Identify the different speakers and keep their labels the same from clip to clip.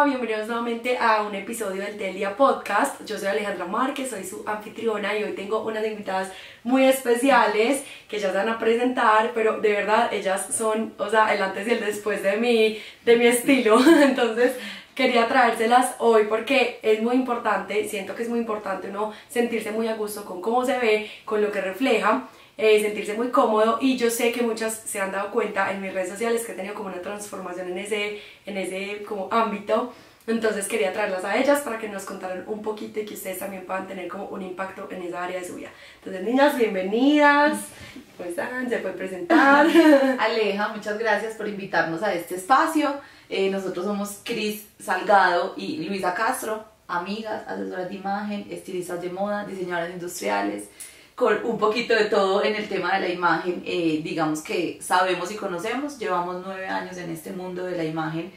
Speaker 1: bienvenidos nuevamente a un episodio del Del Día Podcast. Yo soy Alejandra Márquez, soy su anfitriona y hoy tengo unas invitadas muy especiales que ya se van a presentar, pero de verdad ellas son, o sea, el antes y el después de mi estilo. Entonces quería traérselas hoy porque es muy importante, siento que es muy importante uno sentirse muy a gusto con cómo se ve, con lo que refleja. Sentirse muy cómodo, y yo sé que muchas se han dado cuenta en mis redes sociales que he tenido como una transformación en ese como ámbito. Entonces quería traerlas a ellas para que nos contaran un poquito y que ustedes también puedan tener como un impacto en esa área de su vida. Entonces, niñas, bienvenidas. ¿Cómo están? ¿Se pueden presentar?
Speaker 2: Aleja, muchas gracias por invitarnos a este espacio. Nosotros somos Cris Salgado y Luisa Castro, amigas, asesoras de imagen, estilistas de moda, diseñadoras industriales, con un poquito de todo en el tema de la imagen. Digamos que sabemos y conocemos, llevamos 9 años en este mundo de la imagen,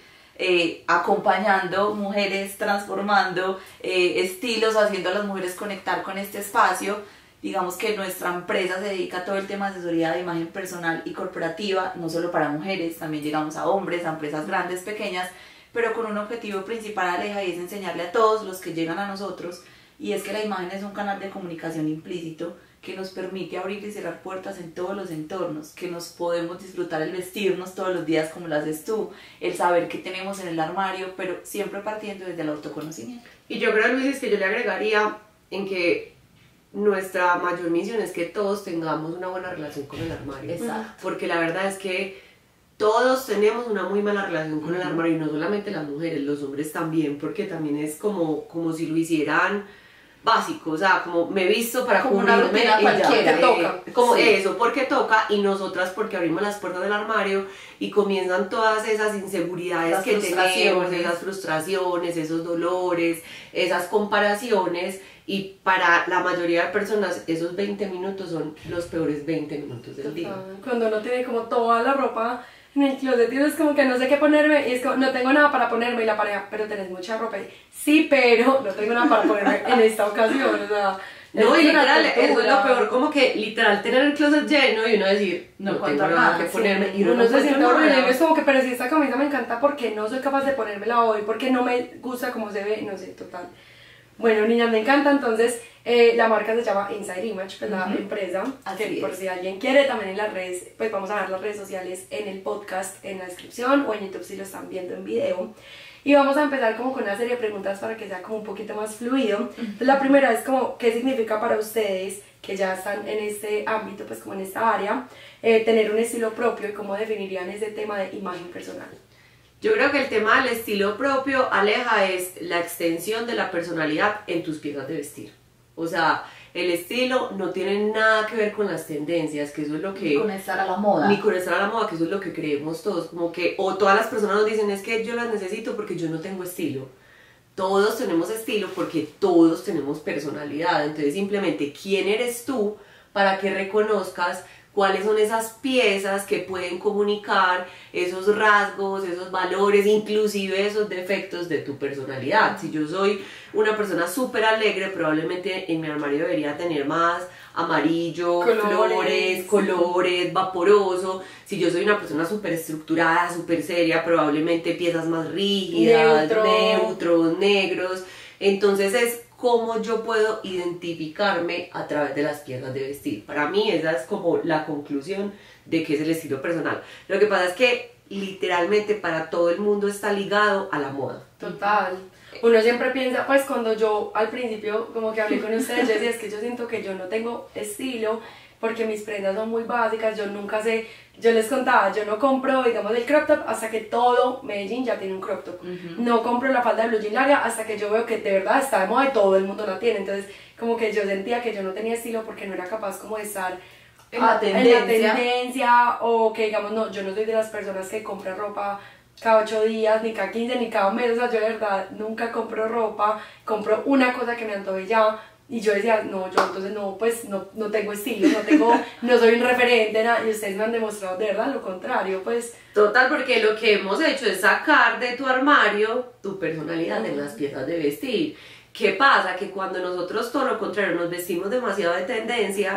Speaker 2: acompañando mujeres, transformando estilos, haciendo a las mujeres conectar con este espacio. Digamos que nuestra empresa se dedica a todo el tema de asesoría de imagen personal y corporativa, no solo para mujeres, también llegamos a hombres, a empresas grandes, pequeñas, pero con un objetivo principal, Aleja, y es enseñarle a todos los que llegan a nosotros, y es que la imagen es un canal de comunicación implícito que nos permite abrir y cerrar puertas en todos los entornos, que nos podemos disfrutar el vestirnos todos los días como lo haces tú, el saber qué tenemos en el armario, pero siempre partiendo desde el autoconocimiento.
Speaker 3: Y yo creo, Luis, que yo le agregaría en que nuestra mayor misión es que todos tengamos una buena relación con el armario.
Speaker 2: Exacto.
Speaker 3: Porque la verdad es que todos tenemos una muy mala relación con el armario, y no solamente las mujeres, los hombres también, porque también es como si lo hicieran básico, o sea, como me he visto para
Speaker 2: como una
Speaker 3: cubrirme
Speaker 2: rutina cualquiera,
Speaker 1: toca,
Speaker 3: como
Speaker 2: sí.
Speaker 3: eso, porque toca, y nosotras porque abrimos las puertas del armario y comienzan todas esas inseguridades
Speaker 2: Las
Speaker 3: que tenemos,
Speaker 2: frustraciones.
Speaker 3: esas frustraciones, esos dolores, esas comparaciones, y para la mayoría de personas esos 20 minutos son los peores 20 minutos del día.
Speaker 1: Cuando uno tiene como toda la ropa en el closet y es como que no sé qué ponerme, y es como, no tengo nada para ponerme, y la pareja, pero tenés mucha ropa, y, sí, pero no tengo nada para ponerme en esta ocasión, o sea,
Speaker 3: No, y literal, eso es
Speaker 1: tortura.
Speaker 3: lo peor, como que literal tener el closet lleno y uno decir, no tengo nada que ponerme, y
Speaker 1: uno se siente horrible, y
Speaker 3: nada.
Speaker 1: es como que, pero si esta camisa me encanta, porque no soy capaz de ponérmela hoy, porque no me gusta cómo se ve, no sé, total. Bueno, niñas, me encanta. Entonces la marca se llama Inside Image, pues la empresa,
Speaker 2: Así
Speaker 1: que por
Speaker 2: es.
Speaker 1: si alguien quiere, también en las redes, pues vamos a dejar las redes sociales en el podcast, en la descripción, o en YouTube si lo están viendo en video. Y vamos a empezar como con una serie de preguntas para que sea como un poquito más fluido. Entonces, la primera es como, ¿qué significa para ustedes, que ya están en este ámbito, pues como en esta área, tener un estilo propio, y cómo definirían ese tema de imagen personal?
Speaker 3: Yo creo que el tema del estilo propio, Aleja, es la extensión de la personalidad en tus piezas de vestir. O sea, el estilo no tiene nada que ver con las tendencias, que eso es lo que...
Speaker 2: Ni con estar a la moda.
Speaker 3: Ni con estar a la moda, que eso es lo que creemos todos. Como que, o todas las personas nos dicen, es que yo las necesito porque yo no tengo estilo. Todos tenemos estilo porque todos tenemos personalidad. Entonces, simplemente, ¿quién eres tú para que reconozcas cuáles son esas piezas que pueden comunicar esos rasgos, esos valores, inclusive esos defectos de tu personalidad? Si yo soy una persona súper alegre, probablemente en mi armario debería tener más amarillo, flores, colores, vaporoso. Si yo soy una persona súper estructurada, súper seria, probablemente piezas más rígidas, neutros, negros. Entonces es cómo yo puedo identificarme a través de las piezas de vestir. Para mí esa es como la conclusión de qué es el estilo personal. Lo que pasa es que literalmente para todo el mundo está ligado a la moda.
Speaker 1: Total. Uno siempre piensa, pues cuando yo al principio como que hablé con ustedes, yo decía, es que yo siento que yo no tengo estilo porque mis prendas son muy básicas, yo nunca sé, yo les contaba, yo no compro, digamos, el crop top hasta que todo Medellín ya tiene un crop top. No compro la falda de blue jean larga hasta que yo veo que de verdad está de moda y todo el mundo la tiene. Entonces como que yo sentía que yo no tenía estilo porque no era capaz como de estar
Speaker 2: en la
Speaker 1: tendencia, o que digamos, no, yo no soy de las personas que compran ropa cada 8 días, ni cada 15, ni cada mes. O sea, yo de verdad nunca compro ropa, compro una cosa que me antoje ya. Y yo decía, no, yo entonces no, pues no tengo estilo, no soy un referente, nada. Y ustedes me han demostrado de verdad lo contrario, pues.
Speaker 3: Total, porque lo que hemos hecho es sacar de tu armario tu personalidad en las piezas de vestir. ¿Qué pasa? Que cuando nosotros todo lo contrario nos vestimos demasiado de tendencia,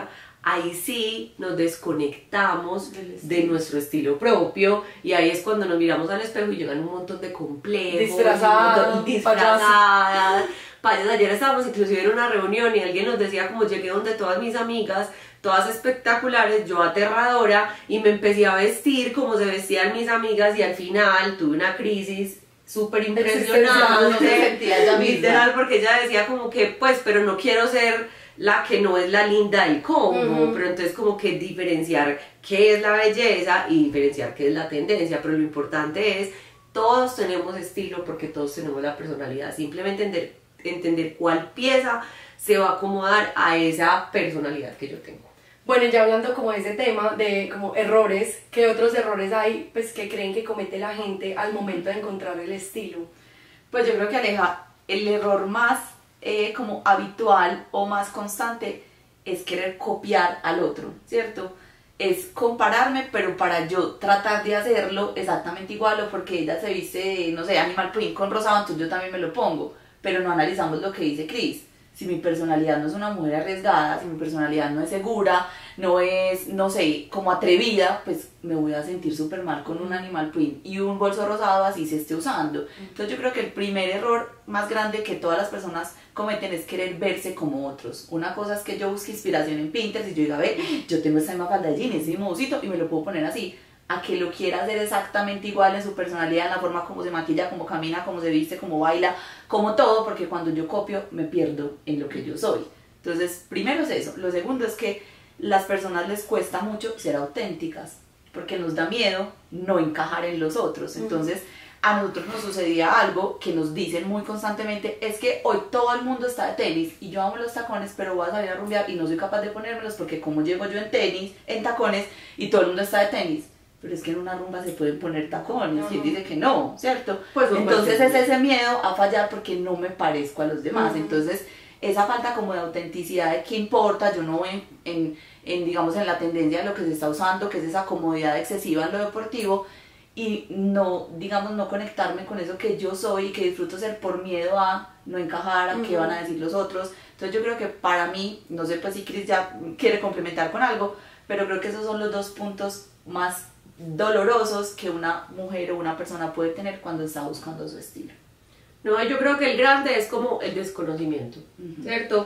Speaker 3: ahí sí nos desconectamos de nuestro estilo propio y ahí es cuando nos miramos al espejo y llegan un montón de complejos,
Speaker 1: disfrazadas.
Speaker 3: Payas. Ayer estábamos inclusive en una reunión y alguien nos decía como llegué donde todas mis amigas, todas espectaculares, yo aterradora, y me empecé a vestir como se vestían mis amigas y al final tuve una crisis súper impresionante, literal, porque ella decía como que pues, pero no quiero ser la que no es la linda del combo, pero entonces como que diferenciar qué es la belleza y diferenciar qué es la tendencia, pero lo importante es, todos tenemos estilo porque todos tenemos la personalidad, simplemente entender cuál pieza se va a acomodar a esa personalidad que yo tengo.
Speaker 1: Bueno, ya hablando como de ese tema de como errores, ¿qué otros errores hay pues que creen que comete la gente al momento de encontrar el estilo?
Speaker 2: Pues yo creo que, Aleja, el error más como habitual o más constante es querer copiar al otro, ¿cierto? Es compararme, pero para yo tratar de hacerlo exactamente igual, o porque ella se viste, no sé, animal print con rosado, entonces yo también me lo pongo, pero no analizamos lo que dice Cris. Si mi personalidad no es una mujer arriesgada, si mi personalidad no es segura, no es, no sé, como atrevida, pues me voy a sentir súper mal con un animal print y un bolso rosado así se esté usando. Entonces yo creo que el primer error más grande que todas las personas cometen es querer verse como otros. Una cosa es que yo busque inspiración en Pinterest y yo diga, ve, yo tengo esta misma falda de jeans, ese mismo bolsito y me lo puedo poner así. A que lo quiera hacer exactamente igual en su personalidad, en la forma como se maquilla, como camina, como se viste, como baila, como todo, porque cuando yo copio me pierdo en lo que yo soy. Entonces, primero es eso. Lo segundo es que las personas les cuesta mucho ser auténticas, porque nos da miedo no encajar en los otros. Entonces, a nosotros nos sucedía algo que nos dicen muy constantemente, es que hoy todo el mundo está de tenis y yo amo los tacones, pero voy a salir a rumbear y no soy capaz de ponérmelos porque como llego yo en tenis, en tacones, y todo el mundo está de tenis. Pero es que en una rumba se pueden poner tacones, y él dice que no, ¿cierto? Pues entonces es ese miedo a fallar porque no me parezco a los demás. Entonces, esa falta como de autenticidad de qué importa, yo no voy digamos, en la tendencia de lo que se está usando, que es esa comodidad excesiva en lo deportivo, y no, digamos, no conectarme con eso que yo soy y que disfruto ser por miedo a no encajar, a qué van a decir los otros. Entonces yo creo que para mí, no sé pues si Cris ya quiere complementar con algo, pero creo que esos son los dos puntos más dolorosos que una mujer o una persona puede tener cuando está buscando su estilo.
Speaker 3: No, yo creo que el grande es como el desconocimiento, ¿cierto?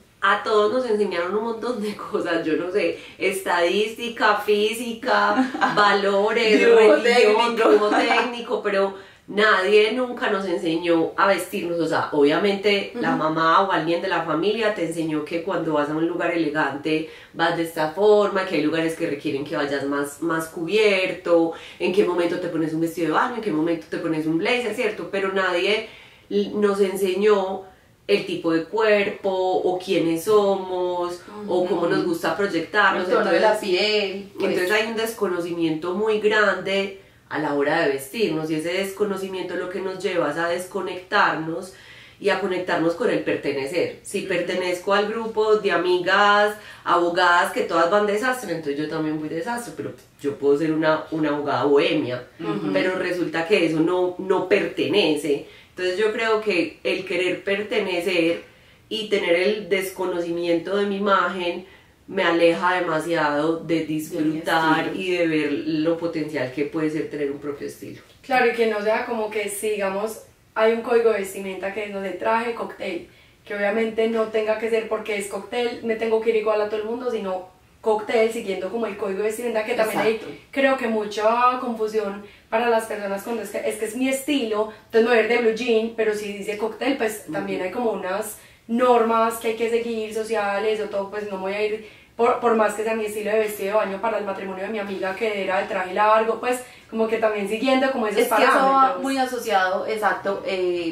Speaker 3: A todos nos enseñaron un montón de cosas, yo no sé, estadística, física, valores, religión, dibujo técnico, pero nadie nunca nos enseñó a vestirnos. O sea, obviamente la mamá o alguien de la familia te enseñó que cuando vas a un lugar elegante vas de esta forma, que hay lugares que requieren que vayas más cubierto, en qué momento te pones un vestido de baño, en qué momento te pones un blazer, ¿cierto? Pero nadie nos enseñó el tipo de cuerpo, o quiénes somos, o cómo nos gusta proyectarnos.
Speaker 2: El tono de la piel.
Speaker 3: Entonces hay un desconocimiento muy grande a la hora de vestirnos, y ese desconocimiento lo que nos lleva es a desconectarnos y a conectarnos con el pertenecer. Si pertenezco al grupo de amigas abogadas que todas van de desastre, entonces yo también voy de desastre, pero yo puedo ser una abogada bohemia, pero resulta que eso no pertenece. Entonces yo creo que el querer pertenecer y tener el desconocimiento de mi imagen me aleja demasiado de disfrutar y de ver lo potencial que puede ser tener un propio estilo.
Speaker 1: Claro, y que no sea como que si digamos hay un código de vestimenta que es no de traje, cóctel, que obviamente no tenga que ser porque es cóctel, me tengo que ir igual a todo el mundo, sino cóctel siguiendo como el código de vestimenta, que también hay, creo que mucha confusión para las personas cuando es que es mi estilo, entonces no voy a ir de blue jean, pero si dice cóctel, pues también hay como unas normas que hay que seguir, sociales o todo, pues no voy a ir por más que sea mi estilo de vestido de baño para el matrimonio de mi amiga que era el traje largo, pues como que también siguiendo como esos parámetros.
Speaker 2: Es que eso va muy asociado, exacto,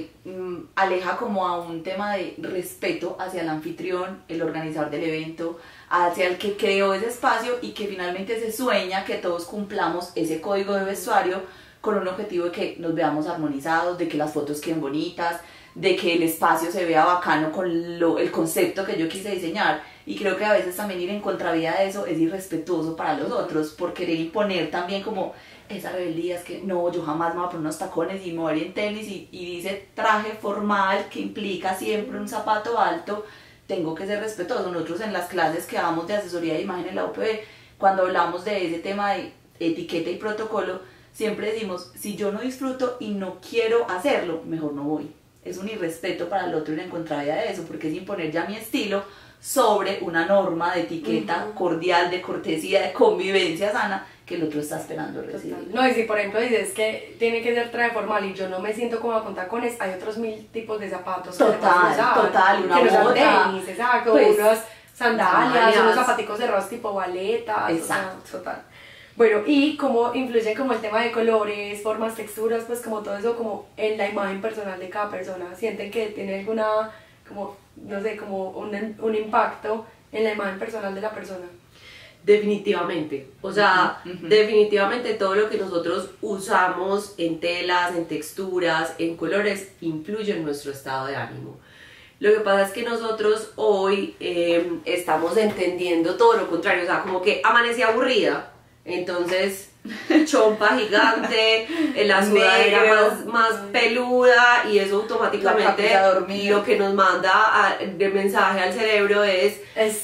Speaker 2: aleja como a un tema de respeto hacia el anfitrión, el organizador del evento, hacia el que creó ese espacio, y que finalmente se sueña que todos cumplamos ese código de vestuario con un objetivo de que nos veamos armonizados, de que las fotos queden bonitas, de que el espacio se vea bacano con el concepto que yo quise diseñar. Y creo que a veces también ir en contravía de eso es irrespetuoso para los otros, por querer imponer también como esa rebeldía, es que no, yo jamás me voy a poner unos tacones y me voy a ir en tenis, y dice traje formal, que implica siempre un zapato alto. tengo que ser respetuoso. Nosotros en las clases que damos de asesoría de imagen en la UPB, cuando hablamos de ese tema de etiqueta y protocolo, siempre decimos, si yo no disfruto y no quiero hacerlo, mejor no voy. Es un irrespeto para el otro ir en contravía de eso, porque es imponer ya mi estilo sobre una norma de etiqueta cordial, de cortesía, de convivencia sana, que el otro está esperando recibir.
Speaker 1: No, y si por ejemplo dices que tiene que ser traje formal y yo no me siento cómoda con tacones, hay otros 1000 tipos de zapatos
Speaker 2: total,
Speaker 1: una que no sean tenis, exacto,
Speaker 2: pues,
Speaker 1: unas sandalias, unos zapaticos cerrados tipo baletas,
Speaker 2: exacto.
Speaker 1: O sea, total. Bueno, y cómo influye como el tema de colores, formas, texturas, pues como todo eso como en la imagen personal de cada persona. ¿Sienten que tiene alguna, como, no sé, como un impacto en la imagen personal de la persona?
Speaker 3: Definitivamente, o sea, definitivamente todo lo que nosotros usamos en telas, en texturas, en colores, influye en nuestro estado de ánimo. Lo que pasa es que nosotros hoy estamos entendiendo todo lo contrario, o sea, como que amanecí aburrida, entonces chompa gigante, la sudadera más peluda, y eso automáticamente lo que nos manda de mensaje al cerebro es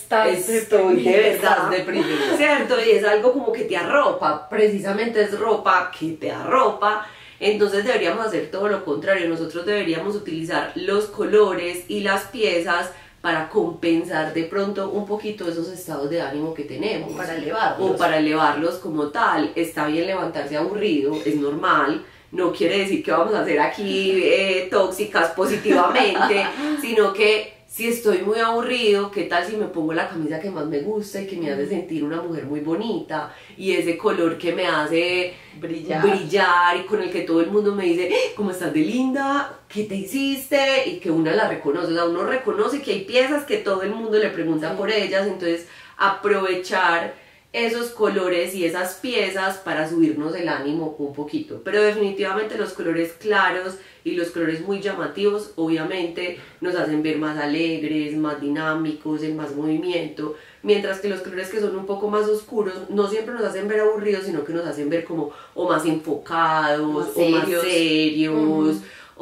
Speaker 3: estoy de verdad deprimida, ¿cierto? Y es algo como que te arropa, precisamente es ropa que te arropa. Entonces deberíamos hacer todo lo contrario, nosotros deberíamos utilizar los colores y las piezas para compensar de pronto un poquito esos estados de ánimo que tenemos.
Speaker 2: Para elevarlos.
Speaker 3: O para elevarlos como tal. Está bien levantarse aburrido, es normal. No quiere decir que vamos a hacer aquí tóxicas positivamente, sino que si estoy muy aburrido, ¿qué tal si me pongo la camisa que más me gusta y que me hace sentir una mujer muy bonita? Y ese color que me hace brillar y con el que todo el mundo me dice, ¿cómo estás de linda? ¿Qué te hiciste? Y que una la reconoce, o sea, uno reconoce que hay piezas que todo el mundo le pregunta por ellas, entonces aprovechar esos colores y esas piezas para subirnos el ánimo un poquito. Pero definitivamente los colores claros y los colores muy llamativos obviamente nos hacen ver más alegres, más dinámicos, en más movimiento, mientras que los colores que son un poco más oscuros no siempre nos hacen ver aburridos, sino que nos hacen ver como o más enfocados, o más serios,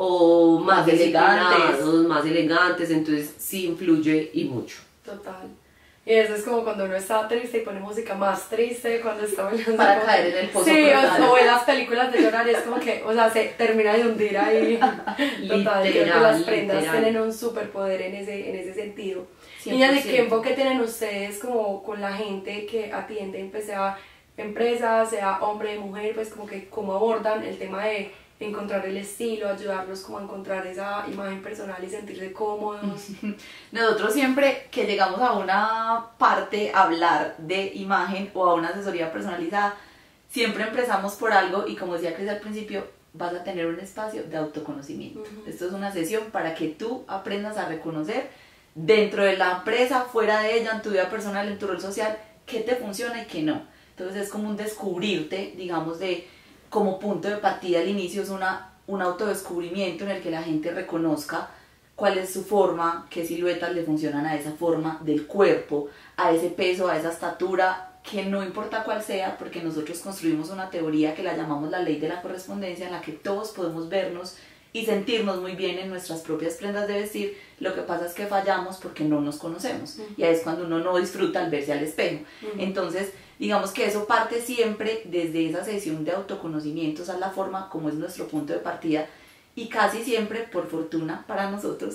Speaker 3: o más elegantes, entonces sí influye y mucho.
Speaker 1: Total. Y eso es como cuando uno está triste y pone música más triste, cuando está bailando.
Speaker 2: Para caer en el pozo.
Speaker 1: Sí, o en las películas de llorar, es como que, o sea, se termina de hundir ahí. Total, creo que las prendas tienen un superpoder en ese sentido. 100%. Y ¿de qué enfoque tienen ustedes como con la gente que atienden, pues sea empresa, sea hombre, mujer, pues como que cómo abordan el tema de encontrar el estilo, ayudarlos como a encontrar esa imagen personal y sentirse cómodos?
Speaker 2: Nosotros siempre que llegamos a una parte a hablar de imagen o a una asesoría personalizada, siempre empezamos por algo, y como decía Cris al principio, vas a tener un espacio de autoconocimiento. Esto es una sesión para que tú aprendas a reconocer dentro de la empresa, fuera de ella, en tu vida personal, en tu rol social, qué te funciona y qué no. Entonces es como un descubrirte, digamos, como punto de partida al inicio, es un autodescubrimiento en el que la gente reconozca cuál es su forma, qué siluetas le funcionan a esa forma del cuerpo, a ese peso, a esa estatura, que no importa cuál sea, porque nosotros construimos una teoría que la llamamos la ley de la correspondencia, en la que todos podemos vernos y sentirnos muy bien en nuestras propias prendas de vestir. Lo que pasa es que fallamos porque no nos conocemos, y ahí es cuando uno no disfruta al verse al espejo. Entonces, digamos que eso parte siempre desde esa sesión de autoconocimiento, esa es la forma como es nuestro punto de partida, y casi siempre, por fortuna para nosotros,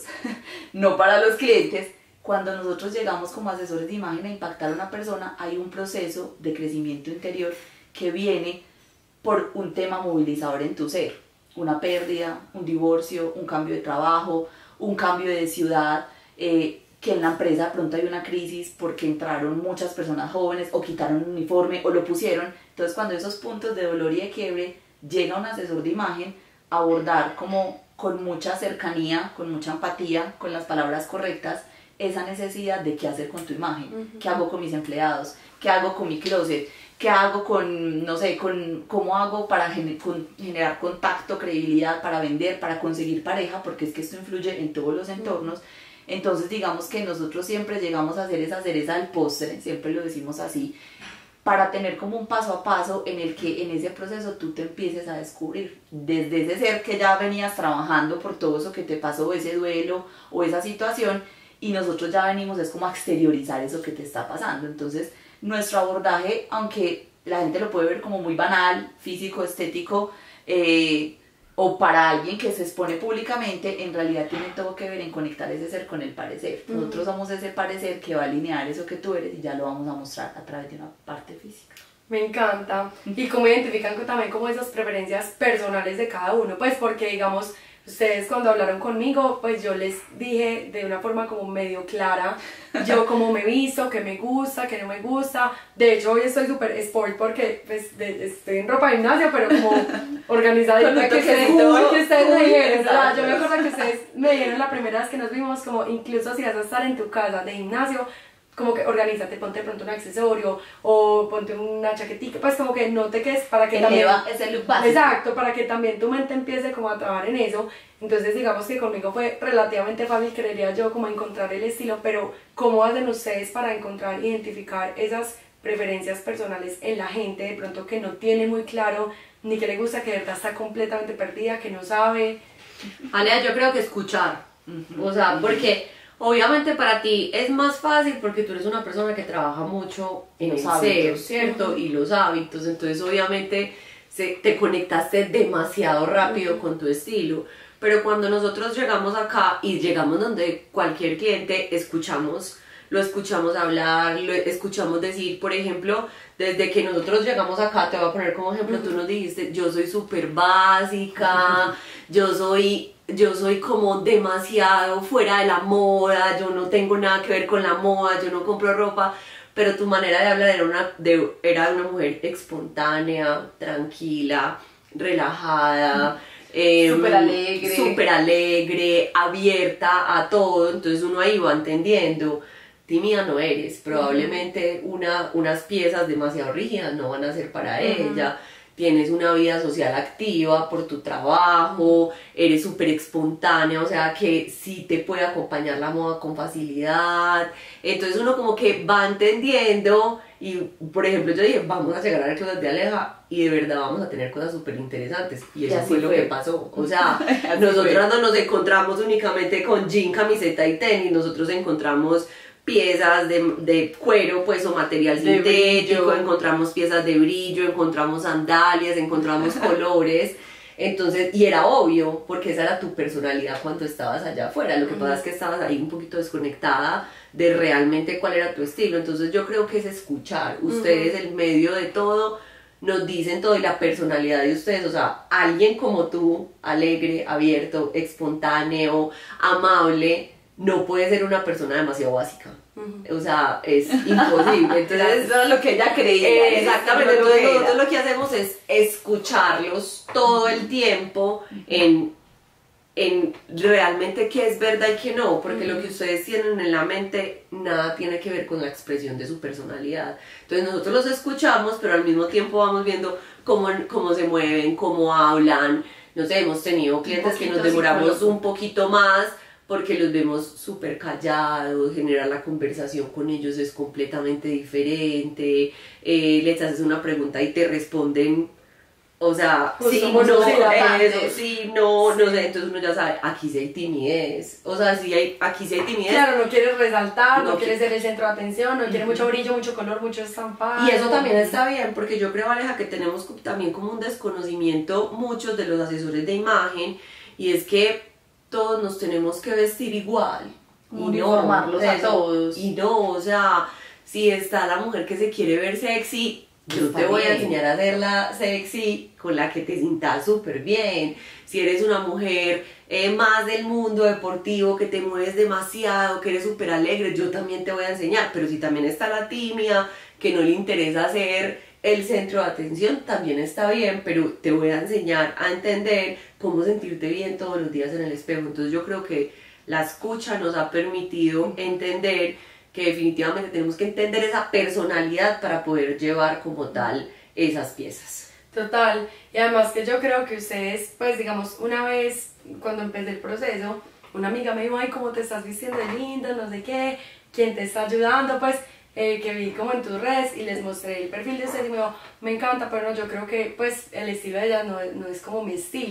Speaker 2: no para los clientes, cuando nosotros llegamos como asesores de imagen a impactar a una persona, hay un proceso de crecimiento interior que viene por un tema movilizador en tu ser, una pérdida, un divorcio, un cambio de trabajo, un cambio de ciudad, que en la empresa de pronto hay una crisis porque entraron muchas personas jóvenes o quitaron un uniforme o lo pusieron. Entonces cuando esos puntos de dolor y de quiebre llega un asesor de imagen a abordar como con mucha cercanía, con mucha empatía, con las palabras correctas, esa necesidad de qué hacer con tu imagen, qué hago con mis empleados, qué hago con mi closet, qué hago con, no sé, cómo hago para generar contacto, credibilidad, para vender, para conseguir pareja, porque es que esto influye en todos los entornos. Entonces digamos que nosotros siempre llegamos a hacer esa cereza del postre, siempre lo decimos así, para tener como un paso a paso en el que en ese proceso tú te empieces a descubrir desde ese ser que ya venías trabajando por todo eso que te pasó, ese duelo o esa situación, y nosotros ya venimos es como a exteriorizar eso que te está pasando. Entonces nuestro abordaje, aunque la gente lo puede ver como muy banal, físico, estético, o para alguien que se expone públicamente, en realidad tiene todo que ver en conectar ese ser con el parecer. Nosotros somos ese parecer que va a alinear eso que tú eres y ya lo vamos a mostrar a través de una parte física.
Speaker 1: Me encanta. Y cómo identifican también como esas preferencias personales de cada uno, pues porque digamos, ustedes cuando hablaron conmigo, pues yo les dije de una forma como medio clara, yo cómo me visto, qué me gusta, qué no me gusta. De hecho hoy estoy súper sport porque pues, estoy en ropa de gimnasio, pero como organizadita que ustedes me dijeron, ¿verdad? Yo me acuerdo que ustedes me dijeron la primera vez que nos vimos, como incluso si vas a estar en tu casa de gimnasio, como que organízate, ponte de pronto un accesorio o ponte una chaquetica, pues como que no te quedes para que también...
Speaker 2: es el look básico.
Speaker 1: Exacto, para que también tu mente empiece como a trabajar en eso. Entonces digamos que conmigo fue relativamente fácil, creería yo, como encontrar el estilo, pero ¿cómo hacen ustedes para encontrar, identificar esas preferencias personales en la gente de pronto que no tiene muy claro, ni que le gusta, que de verdad está completamente perdida, que no sabe?
Speaker 3: Alea, yo creo que escuchar, o sea, porque... Obviamente para ti es más fácil porque tú eres una persona que trabaja mucho en
Speaker 2: Los
Speaker 3: el
Speaker 2: hábitos.
Speaker 3: ser, ¿cierto? Y los hábitos, entonces obviamente te conectaste demasiado rápido con tu estilo. Pero cuando nosotros llegamos acá y llegamos donde cualquier cliente, lo escuchamos hablar, lo escuchamos decir, por ejemplo, desde que nosotros llegamos acá, te voy a poner como ejemplo, tú nos dijiste, yo soy súper básica, yo soy como demasiado fuera de la moda, yo no tengo nada que ver con la moda, yo no compro ropa, pero tu manera de hablar era de una mujer espontánea, tranquila, relajada, súper alegre, abierta a todo, entonces uno ahí va entendiendo. Tímida no eres, probablemente unas piezas demasiado rígidas no van a ser para ella. Tienes una vida social activa por tu trabajo, eres súper espontánea, o sea que sí te puede acompañar la moda con facilidad. Entonces uno como que va entendiendo y, por ejemplo, yo dije, vamos a llegar a las cosas de Aleja y de verdad vamos a tener cosas súper interesantes. Y eso fue lo que pasó. O sea, nosotras no nos encontramos únicamente con jean, camiseta y tenis, nosotros encontramos piezas de cuero, pues, o material sintético, encontramos piezas de brillo, encontramos sandalias, encontramos colores. Entonces, y era obvio, porque esa era tu personalidad cuando estabas allá afuera. Lo que pasa es que estabas ahí un poquito desconectada de realmente cuál era tu estilo. Entonces yo creo que es escuchar. Ustedes, en medio de todo, nos dicen todo, y la personalidad de ustedes, o sea, alguien como tú, alegre, abierto, espontáneo, amable, no puede ser una persona demasiado básica. O sea, es imposible. Entonces,
Speaker 2: eso era lo que ella creía.
Speaker 3: Exactamente. Entonces nosotros lo que hacemos es escucharlos todo el tiempo en realmente qué es verdad y qué no, porque lo que ustedes tienen en la mente nada tiene que ver con la expresión de su personalidad. Entonces nosotros los escuchamos, pero al mismo tiempo vamos viendo cómo se mueven, cómo hablan. No sé, hemos tenido clientes que nos demoramos un poquito más porque los vemos súper callados, generar la conversación con ellos es completamente diferente, les haces una pregunta y te responden, o sea, sí, no, no sé, entonces uno ya sabe, aquí sí hay timidez, o sea, aquí sí hay timidez.
Speaker 1: Claro, no quieres resaltar, no quieres ser el centro de atención, no quiere mucho brillo, mucho color, mucho estampado.
Speaker 3: Y eso también está bien, porque yo creo, Aleja, que tenemos también como un desconocimiento muchos de los asesores de imagen, y es que todos nos tenemos que vestir igual.
Speaker 2: Uniformarlos a todos.
Speaker 3: Y no, o sea, si está la mujer que se quiere ver sexy, yo te voy a enseñar a hacerla sexy con la que te sientas súper bien. Si eres una mujer más del mundo deportivo, que te mueves demasiado, que eres súper alegre, yo también te voy a enseñar. Pero si también está la tímida, que no le interesa ser el centro de atención, también está bien, pero te voy a enseñar a entender cómo sentirte bien todos los días en el espejo. Entonces yo creo que la escucha nos ha permitido entender que definitivamente tenemos que entender esa personalidad para poder llevar como tal esas piezas.
Speaker 1: Total, y además que yo creo que ustedes, pues digamos, una vez cuando empecé el proceso, una amiga me dijo, ay, ¿cómo te estás vistiendo de linda? No sé qué, ¿quién te está ayudando? Pues que vi como en tus redes y les mostré el perfil de ustedes y me dijo, me encanta, pero no, yo creo que pues el estilo de ella no es como mi estilo,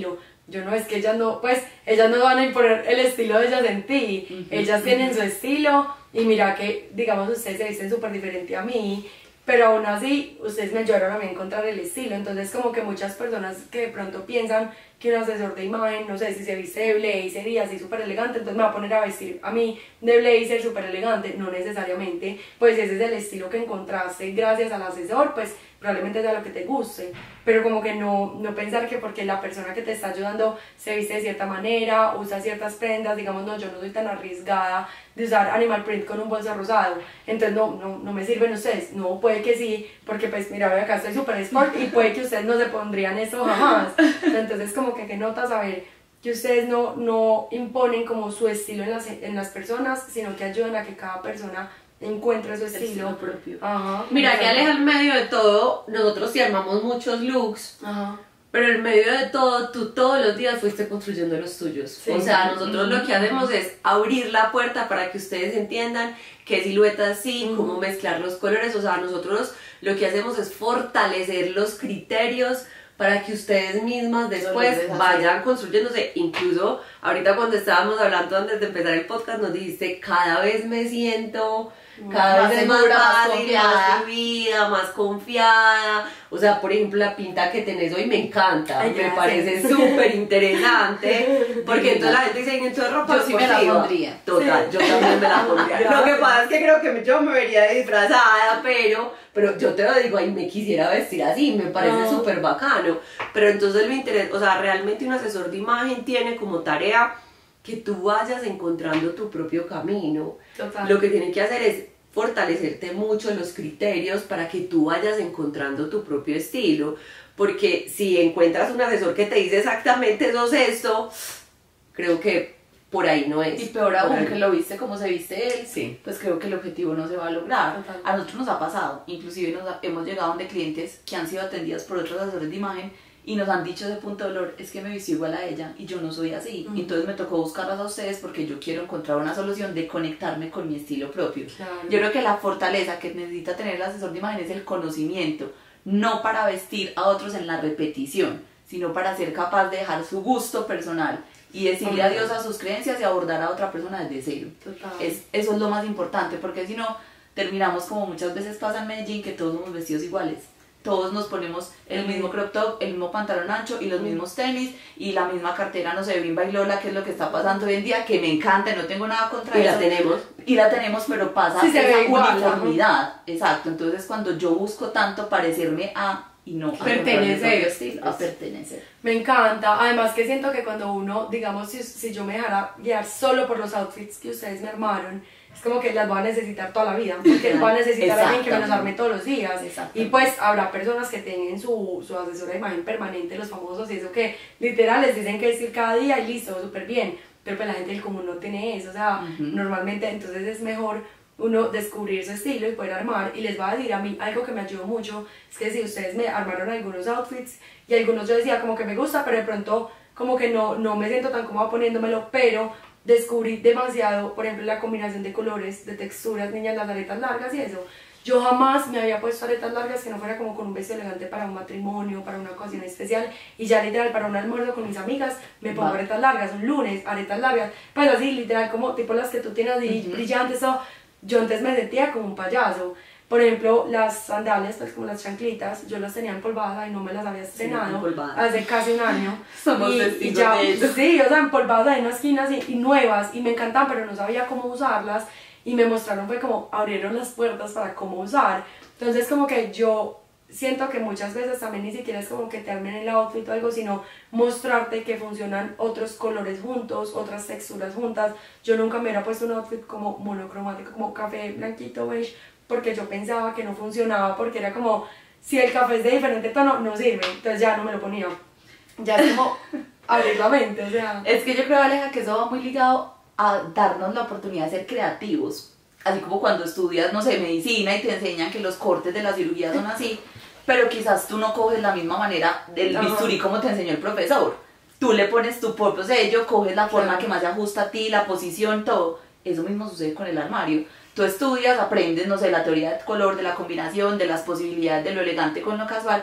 Speaker 1: yo no, es que ellas no, pues, ellas no van a imponer el estilo de ellas en ti, ellas tienen su estilo, y mira que, digamos, ustedes se visten súper diferente a mí, pero aún así, ustedes me ayudaron a mí a encontrar el estilo, entonces como que muchas personas que de pronto piensan que un asesor de imagen, no sé, si se viste de blazer y así súper elegante, entonces me va a poner a vestir a mí de blazer súper elegante, no necesariamente, pues ese es el estilo que encontraste gracias al asesor, pues probablemente sea lo que te guste, pero como que no pensar que porque la persona que te está ayudando se viste de cierta manera, usa ciertas prendas, digamos, no, yo no soy tan arriesgada de usar animal print con un bolso rosado, entonces no me sirven ustedes, no, puede que sí, porque pues mira, acá estoy súper sport y puede que ustedes no se pondrían eso jamás, entonces como que qué nota saber que ustedes no imponen como su estilo en las personas, sino que ayudan a que cada persona encuentre su estilo
Speaker 2: propio.
Speaker 1: Ajá.
Speaker 3: Mira que Aleja, en medio de todo, nosotros sí armamos muchos looks,
Speaker 1: Ajá.
Speaker 3: pero en medio de todo, tú todos los días fuiste construyendo los tuyos.
Speaker 1: Sí.
Speaker 3: O sea, nosotros lo que hacemos es abrir la puerta para que ustedes entiendan qué siluetas sí, cómo mezclar los colores. O sea, nosotros lo que hacemos es fortalecer los criterios para que ustedes mismas después vayan construyéndose. Incluso ahorita cuando estábamos hablando antes de empezar el podcast nos dijiste, cada vez me siento cada vez más fácil, más fluida, más confiada. O sea, por ejemplo, la pinta que tenés hoy me encanta.
Speaker 1: Ay,
Speaker 3: me parece súper interesante. Porque entonces la gente dice, entonces ropa
Speaker 2: yo sí me la pondría.
Speaker 3: Total, yo también me la pondría. Lo que pasa es que creo que yo me vería disfrazada, pero yo te lo digo, ay, me quisiera vestir así, me parece súper bacano. Pero entonces lo interesa, o sea, realmente un asesor de imagen tiene como tarea que tú vayas encontrando tu propio camino.
Speaker 1: Total.
Speaker 3: Lo que tiene que hacer es fortalecerte mucho los criterios para que tú vayas encontrando tu propio estilo, porque si encuentras un asesor que te dice exactamente eso es esto, creo que por ahí no es.
Speaker 2: Y peor aún, que lo viste como se viste él,
Speaker 3: sí,
Speaker 2: pues creo que el objetivo no se va a lograr.
Speaker 1: Total.
Speaker 2: A nosotros nos ha pasado, inclusive hemos llegado de clientes que han sido atendidas por otros asesores de imagen y nos han dicho de punto de dolor, es que me vistió igual a ella y yo no soy así. Entonces me tocó buscarlas a ustedes porque yo quiero encontrar una solución de conectarme con mi estilo propio.
Speaker 1: Claro.
Speaker 2: Yo creo que la fortaleza que necesita tener el asesor de imagen es el conocimiento, no para vestir a otros en la repetición, sino para ser capaz de dejar su gusto personal y decirle adiós a sus creencias y abordar a otra persona desde cero.
Speaker 1: Total.
Speaker 2: Eso es lo más importante, porque si no, terminamos como muchas veces pasa en Medellín, que todos somos vestidos iguales. Todos nos ponemos el mismo crop top, el mismo pantalón ancho y los mismos tenis y la misma cartera, no sé, Bimba y Lola, que es lo que está pasando hoy en día, que me encanta, no tengo nada contra eso.
Speaker 3: Y la tenemos,
Speaker 2: pero pasa
Speaker 1: sí, se ve
Speaker 2: esa
Speaker 1: igual,
Speaker 2: uniformidad. Exacto, entonces cuando yo busco tanto parecerme a y no
Speaker 1: pertenecer.
Speaker 2: a pertenecer.
Speaker 1: Me encanta, además que siento que cuando uno, digamos, si yo me dejara guiar solo por los outfits que ustedes me armaron, es como que las voy a necesitar toda la vida, porque voy a necesitar a alguien que me los arme todos los días, y pues habrá personas que tienen su asesora de imagen permanente, los famosos y eso, que literal les dicen que vestir cada día y listo, súper bien, pero pues la gente del común no tiene eso, o sea, normalmente entonces es mejor uno descubrir su estilo y poder armar. Y les voy a decir a mí algo que me ayudó mucho, es que si ustedes me armaron algunos outfits y algunos yo decía como que me gusta, pero de pronto como que no me siento tan cómoda poniéndomelo, pero descubrí demasiado, por ejemplo, la combinación de colores, de texturas, niñas, las aretas largas y eso. Yo jamás me había puesto aretas largas que no fuera como con un vestido elegante para un matrimonio, para una ocasión especial, y ya literal para un almuerzo con mis amigas me pongo aretas largas, un lunes, aretas largas, pues así literal como tipo las que tú tienes así brillantes, o yo antes me sentía como un payaso. Por ejemplo, las sandalias, pues como las chanclitas, yo las tenía empolvadas y no me las había estrenado hace casi un año.
Speaker 2: Somos
Speaker 1: y ya,
Speaker 2: de eso.
Speaker 1: sí, o sea, empolvadas en unas esquinas y nuevas, y me encantaban, pero no sabía cómo usarlas, y me mostraron, fue como, abrieron las puertas para cómo usar. Entonces como que yo siento que muchas veces también ni siquiera es como que te armen el outfit o algo, sino mostrarte que funcionan otros colores juntos, otras texturas juntas. Yo nunca me hubiera puesto un outfit como monocromático, como café, blanquito, beige, porque yo pensaba que no funcionaba, porque era como, si el café es de diferente tono, no sirve, entonces ya no me lo ponía. Ya es como abrir la mente, o sea.
Speaker 2: Es que yo creo, Aleja, que eso va muy ligado a darnos la oportunidad de ser creativos. Así como cuando estudias, no sé, medicina y te enseñan que los cortes de la cirugía son así, pero quizás tú no coges la misma manera del bisturí como te enseñó el profesor. Tú le pones tu propio sello, coges la forma que más se ajusta a ti, la posición, todo. Eso mismo sucede con el armario. Tú estudias, aprendes, no sé, la teoría del color, de la combinación, de las posibilidades de lo elegante con lo casual,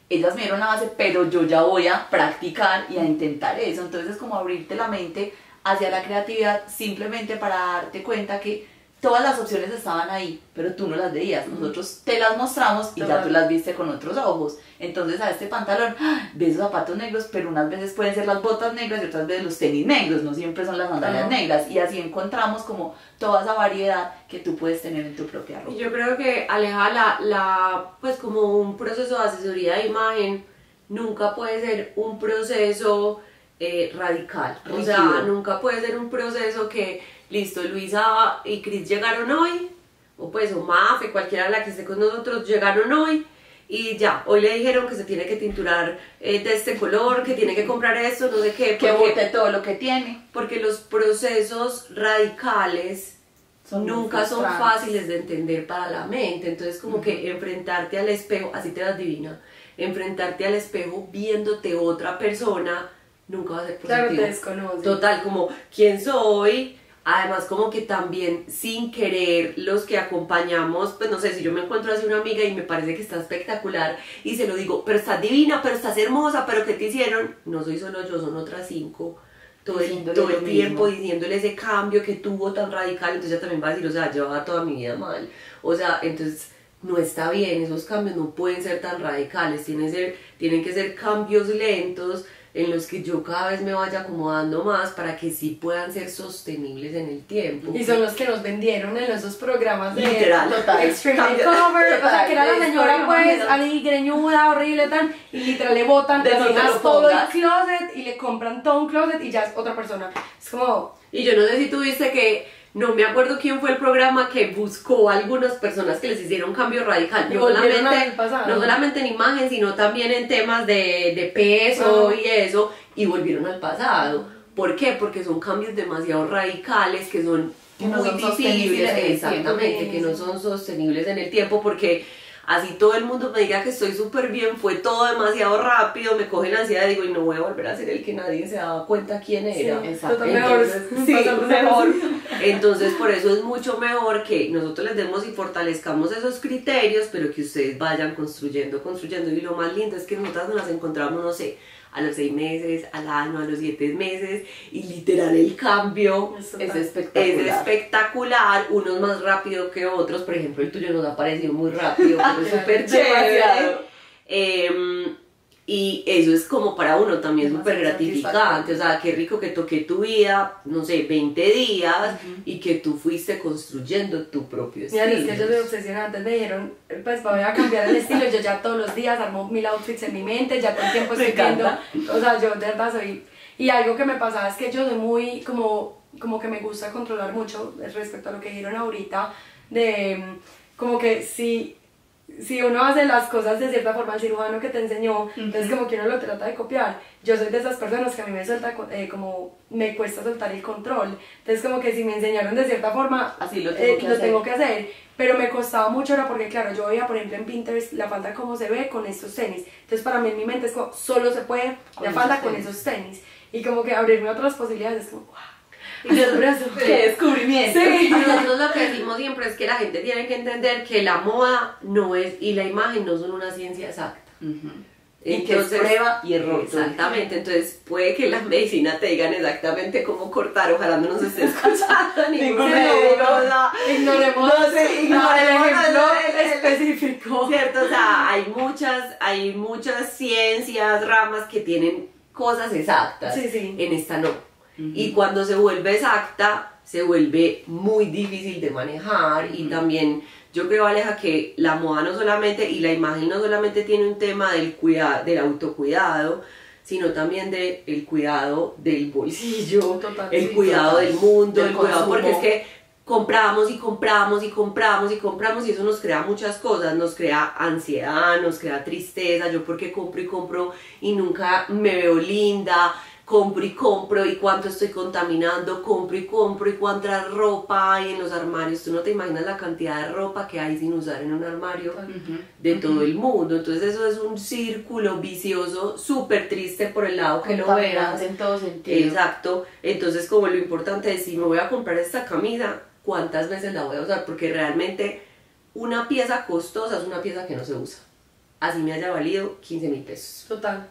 Speaker 2: ellas me dieron la base, pero yo ya voy a practicar y a intentar eso. Entonces es como abrirte la mente hacia la creatividad simplemente para darte cuenta que todas las opciones estaban ahí, pero tú no las veías. Nosotros te las mostramos y ya tú las viste con otros ojos. Entonces a este pantalón, ves los zapatos negros, pero unas veces pueden ser las botas negras y otras veces los tenis negros, no siempre son las sandalias negras. Y así encontramos como toda esa variedad que tú puedes tener en tu propia ropa.
Speaker 3: Y yo creo que, Aleja, pues como un proceso de asesoría de imagen nunca puede ser un proceso radical. O sea, nunca puede ser un proceso que, listo, Luisa y Cris llegaron hoy, o pues o Mafe, cualquiera de la que esté con nosotros, llegaron hoy y ya, hoy le dijeron que se tiene que tinturar de este color, que tiene que comprar esto, no sé qué.
Speaker 2: Que bote todo lo que tiene.
Speaker 3: Porque los procesos radicales nunca son fáciles de entender para la mente. Entonces como que enfrentarte al espejo, así te das divina, enfrentarte al espejo viéndote otra persona nunca va a ser positivo.
Speaker 1: Claro, te desconoces.
Speaker 3: Total, como quién soy. Además, como que también sin querer los que acompañamos, pues no sé, si yo me encuentro así una amiga y me parece que está espectacular y se lo digo, pero estás divina, pero estás hermosa, pero ¿qué te hicieron? No soy solo yo, son otras 5 todo el tiempo diciéndole ese cambio que tuvo tan radical. Entonces ella también va a decir, o sea, llevaba toda mi vida mal, o sea, entonces no está bien, esos cambios no pueden ser tan radicales, tienen que ser cambios lentos en los que yo cada vez me vaya acomodando más para que sí puedan ser sostenibles en el tiempo.
Speaker 1: Y son los que nos vendieron en esos programas de
Speaker 3: literal,
Speaker 1: Extreme Makeover, o sea, que era la señora pues, ahí greñuda, horrible, tan, y literal le botan todo el closet y le compran todo un closet y ya es otra persona. Es como...
Speaker 3: Y yo no sé si tú viste que, no me acuerdo quién fue el programa que buscó a algunas personas que les hicieron cambio radical, no solamente en imagen, sino también en temas de peso y eso, y volvieron al pasado. ¿Por qué? Porque son cambios demasiado radicales que son muy difíciles, exactamente, que no son sostenibles en el tiempo, porque así todo el mundo me diga que estoy súper bien, fue todo demasiado rápido, me coge la ansiedad y digo, y no voy a volver a ser el que nadie se daba cuenta quién era.
Speaker 1: Sí,
Speaker 3: mejor. Entonces, por eso es mucho mejor que nosotros les demos y fortalezcamos esos criterios, pero que ustedes vayan construyendo. Y lo más lindo es que nosotras nos las encontramos, no sé, a los 6 meses, al año, a los 7 meses, y literal el cambio
Speaker 2: es
Speaker 3: espectacular, unos más rápido que otros. Por ejemplo, el tuyo nos ha parecido muy rápido, pero es súper chévere. Y eso es como para uno también súper gratificante, o sea, qué rico que toqué tu vida, no sé, 20 días y que tú fuiste construyendo tu propio estilo.
Speaker 1: Mira, es que yo soy obsesionada, antes me dijeron, pues voy a cambiar el estilo, yo ya todos los días armo 1000 outfits en mi mente, ya todo el tiempo estoy viendo, o sea, yo de verdad soy, y algo que me pasaba es que yo soy muy, como que me gusta controlar mucho respecto a lo que dijeron ahorita, de como que si uno hace las cosas de cierta forma, el cirujano que te enseñó, entonces como que uno lo trata de copiar. Yo soy de esas personas que a mí me suelta, como me cuesta soltar el control. Entonces como que si me enseñaron de cierta forma,
Speaker 2: así lo
Speaker 1: tengo que hacer. Pero me costaba mucho, era porque claro, yo veía por ejemplo en Pinterest la falda como se ve con estos tenis. Entonces para mí en mi mente es como, solo se puede la falda con esos tenis. Y como que abrirme otras posibilidades, es como, wow.
Speaker 2: ¡Qué descubrimiento!
Speaker 3: Sí. Nosotros lo que decimos siempre es que la gente tiene que entender que la moda no es y la imagen no son una ciencia exacta.
Speaker 2: Y que es prueba y error.
Speaker 3: Exactamente, entonces puede que la medicina te digan exactamente cómo cortar, ojalá no nos esté escuchando ningún médico.
Speaker 1: Ignoremos el ejemplo específico.
Speaker 3: Cierto, o sea, hay muchas ciencias, ramas que tienen cosas exactas, en esta no. Y cuando se vuelve exacta, se vuelve muy difícil de manejar. Y también yo creo, Aleja, que la moda no solamente, y la imagen no solamente tiene un tema del autocuidado, sino también del cuidado del bolsillo, el cuidado del mundo, el cuidado, porque es que compramos y compramos y compramos y compramos y eso nos crea muchas cosas, nos crea ansiedad, nos crea tristeza, yo porque compro y compro y nunca me veo linda, compro y cuánto estoy contaminando, compro y cuánta ropa hay en los armarios. Tú no te imaginas la cantidad de ropa que hay sin usar en un armario de todo el mundo. Entonces eso es un círculo vicioso súper triste por el lado que lo veas.
Speaker 2: En todo sentido.
Speaker 3: Exacto. Entonces como lo importante es, si me voy a comprar esta camisa, ¿cuántas veces la voy a usar? Porque realmente una pieza costosa es una pieza que no se usa. así me haya valido 15.000 pesos.
Speaker 1: Total.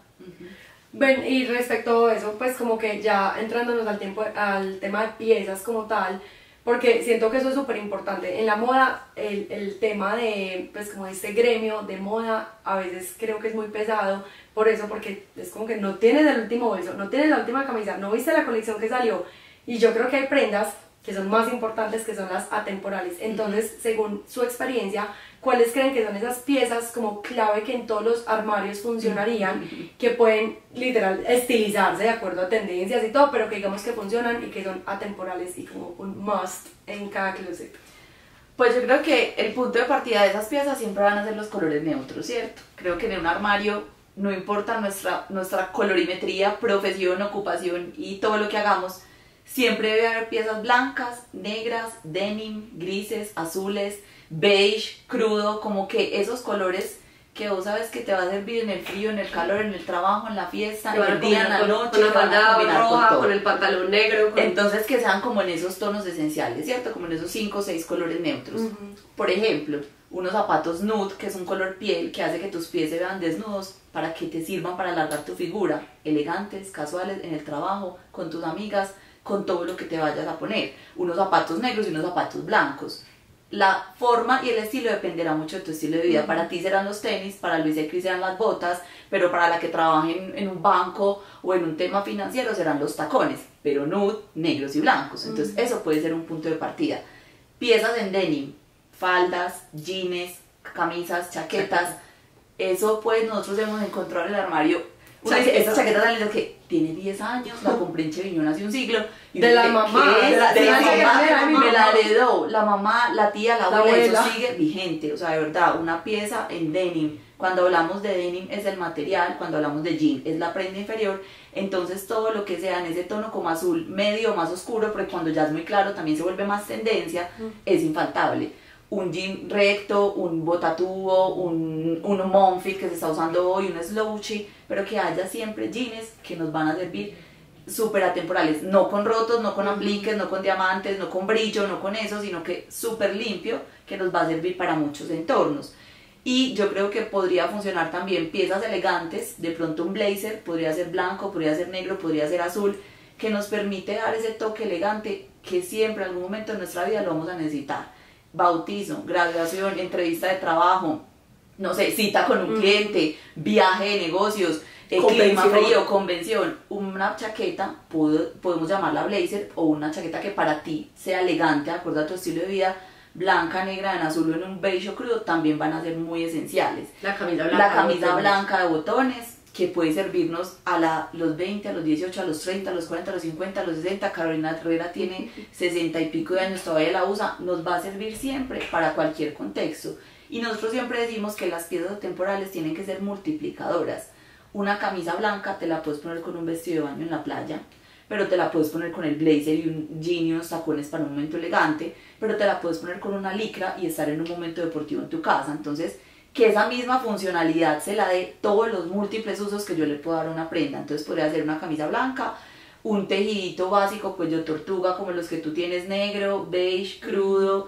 Speaker 1: Ven, y respecto a eso, pues como que ya entrándonos al tema de piezas como tal, porque siento que eso es súper importante. En la moda, el tema de, pues como este gremio de moda, a veces creo que es muy pesado, por eso, porque es como que no tienes el último bolso, no tienes la última camisa, no viste la colección que salió, y yo creo que hay prendas que son más importantes, que son las atemporales. Entonces, según su experiencia, ¿cuáles creen que son esas piezas como clave que en todos los armarios funcionarían, que pueden literal estilizarse de acuerdo a tendencias y todo, pero que digamos que funcionan y que son atemporales y como un must en cada closet?
Speaker 2: Pues yo creo que el punto de partida de esas piezas siempre van a ser los colores neutros, ¿cierto? Creo que en un armario no importa nuestra colorimetría, profesión, ocupación y todo lo que hagamos, siempre debe haber piezas blancas, negras, denim, grises, azules, beige, crudo, como que esos colores que vos sabes que te va a servir en el frío, en el calor, en el trabajo, en la fiesta, en el día, en la noche,
Speaker 3: con la falda roja, con el pantalón negro.
Speaker 2: Entonces que sean como en esos tonos esenciales, ¿cierto? Como en esos 5 o 6 colores neutros. Por ejemplo, unos zapatos nude, que es un color piel que hace que tus pies se vean desnudos, para que te sirvan para alargar tu figura, elegantes, casuales, en el trabajo, con tus amigas, con todo lo que te vayas a poner. Unos zapatos negros y unos zapatos blancos. La forma y el estilo dependerá mucho de tu estilo de vida. Para ti serán los tenis, para Luisa y Cris serán las botas, pero para la que trabaje en un banco o en un tema financiero serán los tacones, pero nude, negros y blancos. Entonces eso puede ser un punto de partida. Piezas en denim, faldas, jeans, camisas, chaquetas. Eso pues nosotros hemos encontrado en el armario. Estas chaquetas tan lindas que tiene 10 años, la compré en Cheviñón hace un siglo. Y
Speaker 1: de la mamá,
Speaker 2: de la
Speaker 1: mamá,
Speaker 2: me la heredó la mamá, la tía, la abuela, eso sigue vigente. O sea, de verdad, una pieza en denim. Cuando hablamos de denim es el material, cuando hablamos de jean es la prenda inferior. Entonces todo lo que sea en ese tono como azul medio o más oscuro, porque cuando ya es muy claro también se vuelve más tendencia, es infaltable. Un jean recto, un botatubo, un monfit que se está usando hoy, un slouchy, pero que haya siempre jeans que nos van a servir súper atemporales, no con rotos, no con apliques, no con diamantes, no con brillo, no con eso, sino que súper limpio, que nos va a servir para muchos entornos. Y yo creo que podría funcionar también piezas elegantes, de pronto un blazer, podría ser blanco, podría ser negro, podría ser azul, que nos permite dar ese toque elegante que siempre en algún momento de nuestra vida lo vamos a necesitar. Bautizo, graduación, entrevista de trabajo, no sé, cita con un cliente, viaje de negocios, clima frío, convención. Una chaqueta, podemos llamarla blazer, o una chaqueta que para ti sea elegante, de acuerdo a tu estilo de vida, blanca, negra, en azul o en un beige crudo, también van a ser muy esenciales.
Speaker 3: La camisa
Speaker 2: blanca de botones, que puede servirnos a los 20, a los 18, a los 30, a los 40, a los 50, a los 60. Carolina Herrera tiene 60 y pico de años, todavía la usa. Nos va a servir siempre para cualquier contexto. Y nosotros siempre decimos que las piezas temporales tienen que ser multiplicadoras. Una camisa blanca te la puedes poner con un vestido de baño en la playa, pero te la puedes poner con el blazer y un jean y unos tacones para un momento elegante, pero te la puedes poner con una licra y estar en un momento deportivo en tu casa. Entonces, que esa misma funcionalidad se la dé todos los múltiples usos que yo le puedo dar a una prenda. Entonces podría ser una camisa blanca, un tejidito básico, cuello tortuga, como los que tú tienes, negro, beige, crudo,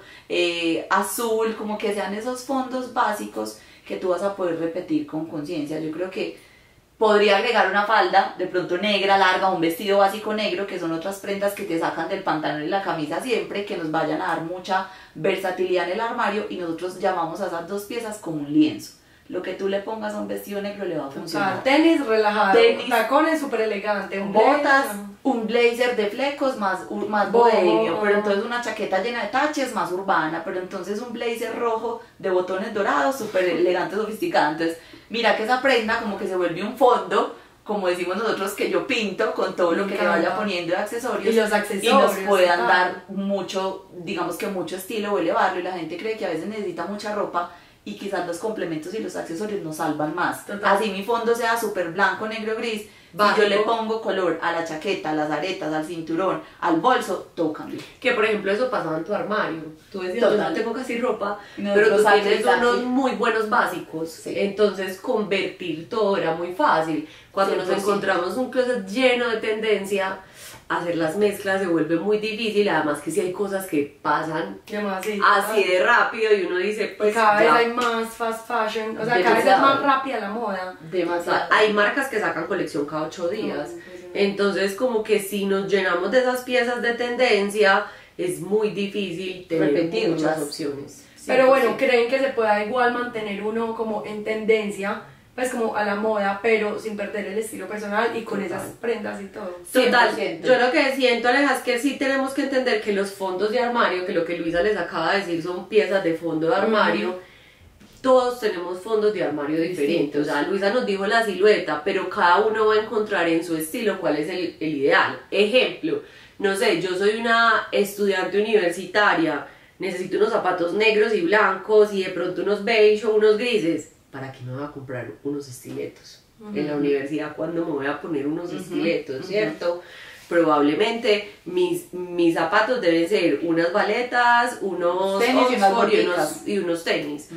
Speaker 2: azul, como que sean esos fondos básicos que tú vas a poder repetir con conciencia. Yo creo que podría agregar una falda, de pronto negra, larga, un vestido básico negro, que son otras prendas que te sacan del pantalón y la camisa siempre, que nos vayan a dar mucha versatilidad en el armario, y nosotros llamamos a esas dos piezas como un lienzo. Lo que tú le pongas a un vestido negro le va a funcionar.
Speaker 1: Tenis relajado,
Speaker 2: tenis,
Speaker 1: tacones súper elegante,
Speaker 2: botas, un blazer de flecos más bohemio, pero entonces una chaqueta llena de taches más urbana, pero entonces un blazer rojo de botones dorados súper elegante, sofisticado. Entonces mira que esa prenda como que se vuelve un fondo, como decimos nosotros, que yo pinto con todo lo que le vaya poniendo de accesorios,
Speaker 1: y los accesorios
Speaker 2: y nos puedan dar mucho, digamos que mucho estilo o elevarlo. Y la gente cree que a veces necesita mucha ropa y quizás los complementos y los accesorios nos salvan más.
Speaker 1: Total.
Speaker 2: Así mi fondo sea súper blanco, negro, gris, y yo le pongo color a la chaqueta, a las aretas, al cinturón, al bolso, todo cambia.
Speaker 3: Que por ejemplo eso pasaba en tu armario. Tú decías, yo no tengo casi ropa,
Speaker 2: no,
Speaker 3: pero tú tienes
Speaker 2: exacto.
Speaker 3: unos muy buenos básicos. Sí. Entonces convertir todo era muy fácil. Cuando nos encontramos un closet lleno de tendencia, hacer las mezclas se vuelve muy difícil, además que si hay cosas que pasan
Speaker 1: Demasiado.
Speaker 3: así de rápido y uno dice, pues
Speaker 1: Cada vez
Speaker 3: ya.
Speaker 1: hay más fast fashion, o sea, cada vez es
Speaker 2: Demasiado.
Speaker 1: más rápida la moda.
Speaker 2: Demasiado.
Speaker 3: Hay marcas que sacan colección cada 8 días, entonces como que si nos llenamos de esas piezas de tendencia, es muy difícil tener
Speaker 2: Repetirlas.
Speaker 3: muchas opciones.
Speaker 1: Pero bueno, ¿creen que se pueda igual mantener uno como en tendencia, pues como a la moda, pero sin perder el estilo personal y con
Speaker 3: Total.
Speaker 1: esas prendas y todo?
Speaker 3: Total,
Speaker 2: 100%.
Speaker 3: yo lo que siento, Aleja, es que sí tenemos que entender que los fondos de armario, que lo que Luisa les acaba de decir son piezas de fondo de armario, todos tenemos fondos de armario diferentes. O sea, Luisa nos dijo la silueta, pero cada uno va a encontrar en su estilo cuál es el ideal. Ejemplo, no sé, yo soy una estudiante universitaria, necesito unos zapatos negros y blancos y de pronto unos beige o unos grises. ¿Para qué me voy a comprar unos estiletos? En la universidad, ¿cuándo me voy a poner unos estiletos, cierto? Probablemente mis zapatos deben ser unas baletas, unos
Speaker 2: Tenis y unas
Speaker 3: Oxford
Speaker 2: boticas.
Speaker 3: y unos tenis.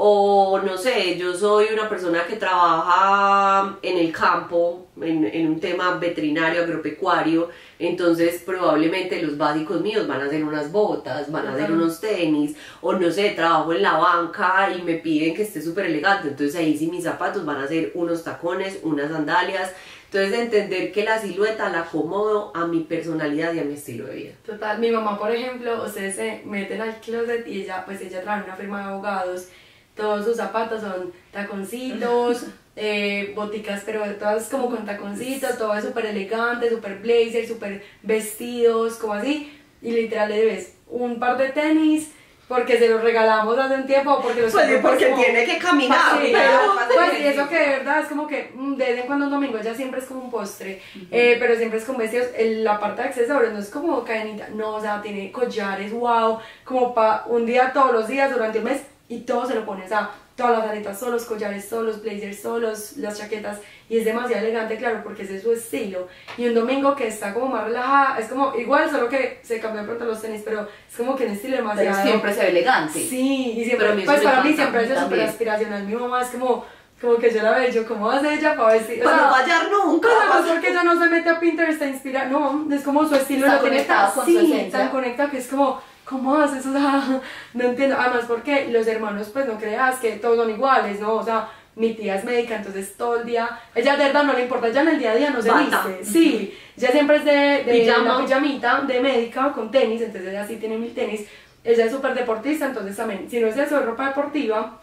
Speaker 3: O no sé, yo soy una persona que trabaja en el campo, en un tema veterinario, agropecuario, entonces probablemente los básicos míos van a ser unas botas, van a ser unos tenis, o no sé, trabajo en la banca y me piden que esté súper elegante, entonces ahí sí mis zapatos van a ser unos tacones, unas sandalias. Entonces, entender que la silueta la acomodo a mi personalidad y a mi estilo de vida.
Speaker 1: Total, mi mamá, por ejemplo, ustedes se meten al closet y ella trabaja en una firma de abogados, todos sus zapatos son taconcitos, boticas, pero todas como con taconcitos, todo es súper elegante, súper blazer, súper vestidos, como así, y literal le ves un par de tenis, porque se los regalamos hace un tiempo, porque los
Speaker 3: Pues
Speaker 1: compramos
Speaker 3: porque
Speaker 1: como-
Speaker 3: tiene que caminar,
Speaker 1: Sí,
Speaker 3: mira,
Speaker 1: pero,
Speaker 3: pasa
Speaker 1: pues,
Speaker 3: que
Speaker 1: y eso
Speaker 3: sí.
Speaker 1: que de verdad es como que de vez en cuando un domingo ya siempre es como un postre, pero siempre es con vestidos. La parte de accesorios no es como cadenita, no, o sea, tiene collares, wow, como para un día todos los días durante un mes y todo se lo pone, o sea, todas las aretas, todos los collares, todos los blazers, todos las chaquetas, y es demasiado elegante, claro, porque ese es su estilo. Y un domingo que está como más relajada, es como igual, solo que se cambió de pronto los tenis, pero es como que un estilo demasiado.
Speaker 2: Pero siempre se ve elegante.
Speaker 1: Sí, y
Speaker 3: Pero
Speaker 1: siempre,
Speaker 3: a mí eso
Speaker 1: pues
Speaker 3: me
Speaker 1: para mí
Speaker 3: encanta,
Speaker 1: siempre
Speaker 3: a
Speaker 1: es
Speaker 3: mí
Speaker 1: súper
Speaker 3: también.
Speaker 1: aspiracional. Mi mamá es como que yo la veo, y yo, ¿cómo hace ella para vestir? O
Speaker 3: Para
Speaker 1: sea,
Speaker 3: no fallar nunca.
Speaker 1: pues además porque ella no se mete a Pinterest a inspirar, no, es como su estilo,
Speaker 2: Está
Speaker 1: lo tiene
Speaker 2: conectado
Speaker 1: tan,
Speaker 2: con su
Speaker 1: sí,
Speaker 2: esencia.
Speaker 1: tan conectado que es como, ¿cómo haces? O sea, no entiendo, además porque los hermanos, pues no creas que todos son iguales, ¿no? O sea, mi tía es médica, entonces todo el día, ella de verdad no le importa, ella en el día a día no se
Speaker 3: Bata.
Speaker 1: viste, sí, ella siempre es de
Speaker 3: Pijama.
Speaker 1: una pijamita de médica con tenis, entonces ella sí tiene 1000 tenis, ella es súper deportista, entonces también, si no es eso, es ropa deportiva.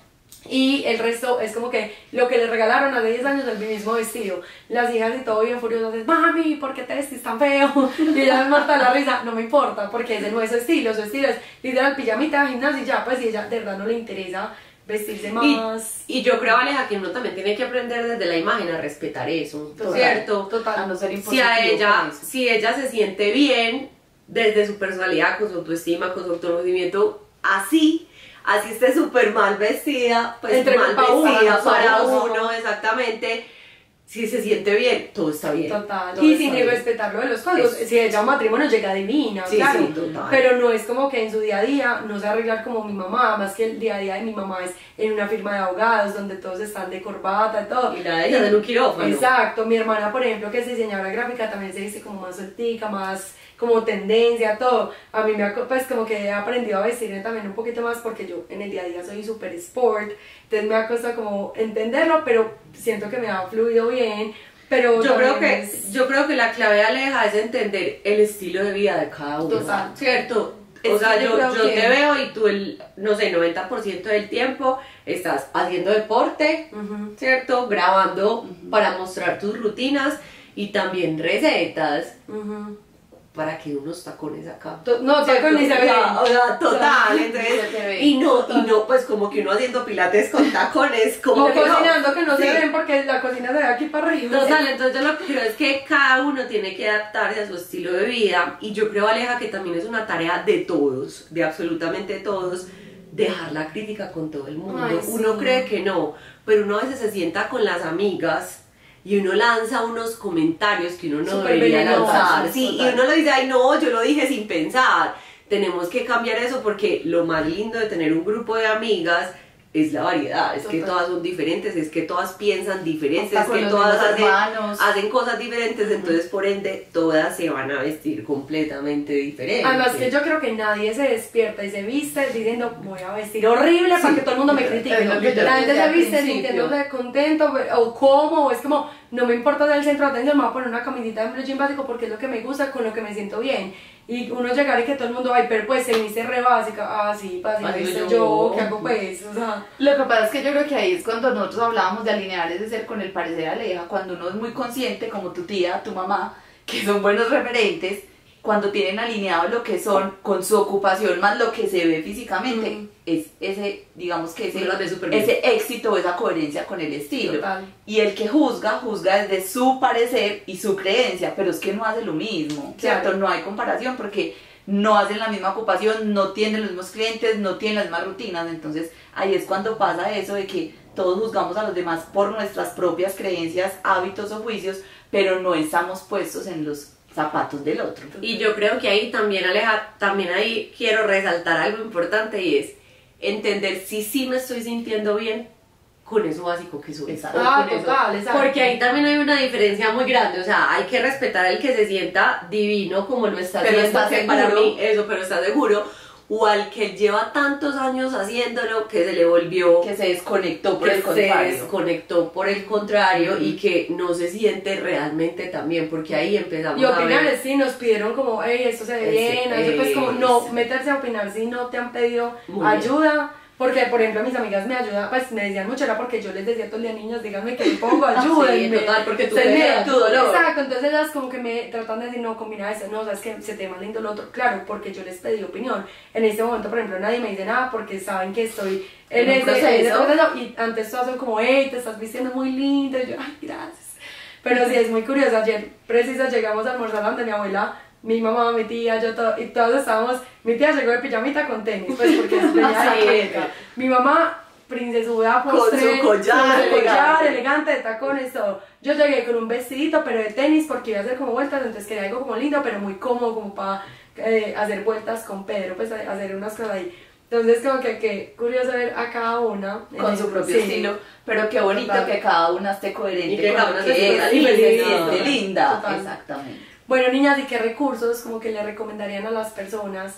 Speaker 1: Y el resto es como que lo que le regalaron hace 10 años es el mismo vestido. Las hijas y todo bien furiosas es, mami, ¿por qué te vestís tan feo? Y ella me mata la risa, no me importa, porque ese no es su estilo es literal pijamita, gimnasio y ya, pues y ella de verdad no le interesa vestirse más.
Speaker 3: Y yo creo, Aleja, que uno también tiene que aprender desde la imagen a respetar eso,
Speaker 1: Total,
Speaker 3: ¿cierto?
Speaker 1: total.
Speaker 2: A no ser
Speaker 3: Si
Speaker 2: impositivo
Speaker 3: a ella,
Speaker 2: con eso.
Speaker 3: si ella se siente bien desde su personalidad, con su autoestima, con su autoconocimiento, así esté súper mal vestida, pues
Speaker 1: Entre
Speaker 3: mal
Speaker 1: pa' uno,
Speaker 3: vestida
Speaker 1: nosotros,
Speaker 3: para
Speaker 1: ¿no?
Speaker 3: uno, exactamente. Si se siente bien, todo está bien.
Speaker 1: Total,
Speaker 3: Todo
Speaker 1: y
Speaker 3: está
Speaker 1: sin
Speaker 3: bien.
Speaker 1: respetar lo de los códigos.
Speaker 3: Eso.
Speaker 1: Si ella a un matrimonio llega divina,
Speaker 3: Sí,
Speaker 1: claro,
Speaker 3: sí, total.
Speaker 1: pero no es como que en su día a día no se va a arreglar como mi mamá, más que el día a día de mi mamá es en una firma de abogados donde todos están de corbata y todo.
Speaker 3: Y la de ella en un quirófano.
Speaker 1: Exacto, mi hermana, por ejemplo, que es diseñadora gráfica, también se dice como más sueltica, más como tendencia, todo. A mí pues como que he aprendido a vestirme también un poquito más porque yo en el día a día soy súper sport, entonces me ha costado como entenderlo, pero siento que me ha fluido bien. Pero
Speaker 3: Yo creo,
Speaker 1: también
Speaker 3: yo creo que la clave, Aleja, es entender el estilo de vida de cada uno.
Speaker 1: Total.
Speaker 3: ¿Cierto?
Speaker 2: Es
Speaker 3: O sea,
Speaker 2: que yo
Speaker 3: yo
Speaker 2: creo que-
Speaker 3: te veo y tú no sé, 90% del tiempo estás haciendo deporte,
Speaker 1: Ujú.
Speaker 3: ¿cierto? Grabando para mostrar tus rutinas y también recetas
Speaker 1: Ujú.
Speaker 3: para que unos tacones acá.
Speaker 1: No, taco ni se ve.
Speaker 3: O sea, total,
Speaker 2: Se
Speaker 3: entonces,
Speaker 2: te ve.
Speaker 3: y no, pues como que uno haciendo pilates con tacones, como
Speaker 1: O
Speaker 3: que no.
Speaker 1: cocinando que no
Speaker 3: Sí.
Speaker 1: se ven porque la cocina se ve aquí para arriba.
Speaker 3: Total, entonces yo lo que creo es que cada uno tiene que adaptarse a su estilo de vida y yo creo, Aleja, que también es una tarea de todos, de absolutamente todos, dejar la crítica con todo el mundo.
Speaker 1: Ay, sí.
Speaker 3: Uno cree que no, pero uno a veces se sienta con las amigas y uno lanza unos comentarios que uno no
Speaker 1: Súper
Speaker 3: debería
Speaker 1: venenosos,
Speaker 3: lanzar. Sí, y
Speaker 2: total.
Speaker 3: uno lo dice, ay no, yo lo dije sin pensar. Tenemos que cambiar eso porque lo más lindo de tener un grupo de amigas es la variedad, es que
Speaker 1: Total.
Speaker 3: todas son diferentes, es que todas piensan diferentes,
Speaker 2: Hasta
Speaker 3: es
Speaker 2: con
Speaker 3: que
Speaker 2: los
Speaker 3: todas
Speaker 2: mismos
Speaker 3: hacen,
Speaker 2: hermanos.
Speaker 3: hacen cosas diferentes, entonces por ende todas se van a vestir completamente diferentes.
Speaker 1: Además que yo creo que nadie se despierta y se viste diciendo voy a vestir horrible para que todo el mundo me critique.
Speaker 2: es lo que yo
Speaker 1: La gente
Speaker 2: decía
Speaker 1: se
Speaker 2: al
Speaker 1: viste
Speaker 2: principio.
Speaker 1: sintiéndose contento o cómo, o es como no me importa ser el centro de atención, me voy a poner una camisita en blue jean básico porque es lo que me gusta, con lo que me siento bien. Y uno llegar y que todo el mundo, ay, pero pues se viste re básica, sí, pues así me
Speaker 3: Así
Speaker 1: visto
Speaker 3: yo.
Speaker 1: yo, ¿qué hago pues? O sea,
Speaker 2: Lo que pasa es que yo creo que ahí es cuando nosotros hablábamos de alinear ese ser con el parecer Aleja, cuando uno es muy consciente, como tu tía, tu mamá, que son buenos referentes, cuando tienen alineado lo que son con su ocupación más lo que se ve físicamente, es ese, digamos que
Speaker 3: Uno las ve súper bien.
Speaker 2: ese éxito o esa coherencia con el estilo.
Speaker 1: total.
Speaker 2: Y el que juzga desde su parecer y su creencia, pero es que no hace lo mismo, ¿cierto?
Speaker 1: Claro.
Speaker 2: No hay comparación porque no hacen la misma ocupación, no tienen los mismos clientes, no tienen las mismas rutinas, entonces ahí es cuando pasa eso de que todos juzgamos a los demás por nuestras propias creencias, hábitos o juicios, pero no estamos puestos en los zapatos del otro.
Speaker 3: Y yo creo que ahí también, Aleja, también ahí quiero resaltar algo importante y es entender si sí me estoy sintiendo bien con eso básico que soy.
Speaker 2: Exacto.
Speaker 3: o
Speaker 1: Ah,
Speaker 3: con eso.
Speaker 1: total, exacto.
Speaker 3: Porque ahí también hay una diferencia muy grande, o sea, hay que respetar al que se sienta divino como lo está
Speaker 2: Pero
Speaker 3: haciendo,
Speaker 2: está
Speaker 3: que para
Speaker 2: seguro.
Speaker 3: mí eso, pero está seguro, o al que lleva tantos años haciéndolo que se le volvió,
Speaker 2: Que se desconectó por
Speaker 3: que
Speaker 2: el
Speaker 3: se
Speaker 2: contrario.
Speaker 3: desconectó por el contrario
Speaker 2: Ujú.
Speaker 3: y que no se siente realmente tan bien, porque ahí empezamos
Speaker 1: Y
Speaker 3: a
Speaker 1: opinar,
Speaker 3: ver.
Speaker 1: sí, nos pidieron como, hey, esto se ve
Speaker 3: Ese,
Speaker 1: bien, eso pues como, no,
Speaker 3: ese.
Speaker 1: meterse a opinar si no te han pedido
Speaker 3: Muy bien.
Speaker 1: ayuda, porque por ejemplo mis amigas me ayudan, pues me decían mucho, era porque yo les decía todo el día, niñas, díganme que me pongo,
Speaker 3: Sí,
Speaker 1: ayúdenme.
Speaker 3: total, porque tú
Speaker 1: Se
Speaker 3: crees tu dolor.
Speaker 1: Exacto, entonces ellas como que me tratan de decir, no, combina eso, no, sabes que se te ve más lindo lo otro, claro, porque yo les pedí opinión. En este momento, por ejemplo, nadie me dice nada porque saben que estoy en
Speaker 2: En un
Speaker 1: ese
Speaker 2: proceso.
Speaker 1: proceso, y antes todas son como, hey, te estás vistiendo muy lindo, y yo, ay, gracias. Pero sí, es muy curioso. Ayer, preciso, llegamos a almorzar donde mi abuela, mi mamá, mi tía, yo, y todos estábamos. Mi tía llegó de pijamita con tenis, pues porque venía de la
Speaker 3: Sí.
Speaker 1: fiesta. Mi mamá, princesuda, postre,
Speaker 3: su collar elegante.
Speaker 1: elegante, de tacones, todo. Yo llegué con un vestidito, pero de tenis, porque iba a hacer como vueltas, entonces quería algo como lindo, pero muy cómodo, como para hacer vueltas con Pedro, pues hacer unas cosas ahí. Entonces, como que curioso ver a cada una
Speaker 2: Con su propio
Speaker 1: sí.
Speaker 2: estilo, pero qué bonito
Speaker 1: Total.
Speaker 2: que cada una esté coherente
Speaker 3: Y que
Speaker 2: con
Speaker 3: cada
Speaker 2: lo
Speaker 3: una
Speaker 2: que
Speaker 3: se sienta
Speaker 2: es y
Speaker 3: diferente.
Speaker 2: se siente linda.
Speaker 1: Total.
Speaker 2: Exactamente.
Speaker 1: Bueno, niñas, ¿y qué recursos como que le recomendarían a las personas?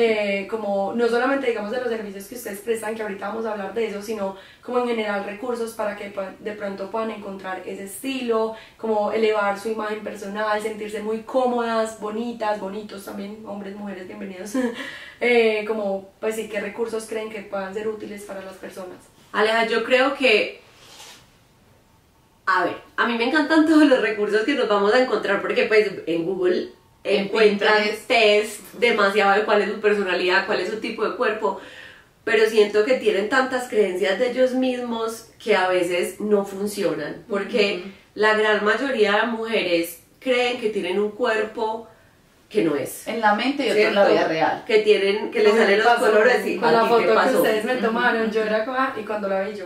Speaker 1: Como no solamente digamos de los servicios que ustedes prestan, que ahorita vamos a hablar de eso, sino como en general recursos para que de pronto puedan encontrar ese estilo, como elevar su imagen personal, sentirse muy cómodas, bonitas, bonitos también, hombres, mujeres, bienvenidos. Como, pues sí, ¿qué recursos creen que puedan ser útiles para las personas?
Speaker 3: Aleja, yo creo que, a ver, a mí me encantan todos los recursos que nos vamos a encontrar porque pues en Google
Speaker 2: En
Speaker 3: encuentran
Speaker 2: Pinterest.
Speaker 3: test demasiado de cuál es su personalidad, cuál es su tipo de cuerpo, pero siento que tienen tantas creencias de ellos mismos que a veces no funcionan, porque la gran mayoría de mujeres creen que tienen un cuerpo que no es.
Speaker 2: En la mente y otro en la
Speaker 3: ¿Cierto?
Speaker 2: vida real.
Speaker 3: Que tienen, que les salen los
Speaker 1: Pasó
Speaker 3: colores y
Speaker 1: con
Speaker 3: ¿a
Speaker 1: la
Speaker 3: ti
Speaker 1: foto
Speaker 3: qué
Speaker 1: que
Speaker 3: pasó?
Speaker 1: ustedes me tomaron, yo era como, y cuando la vi yo,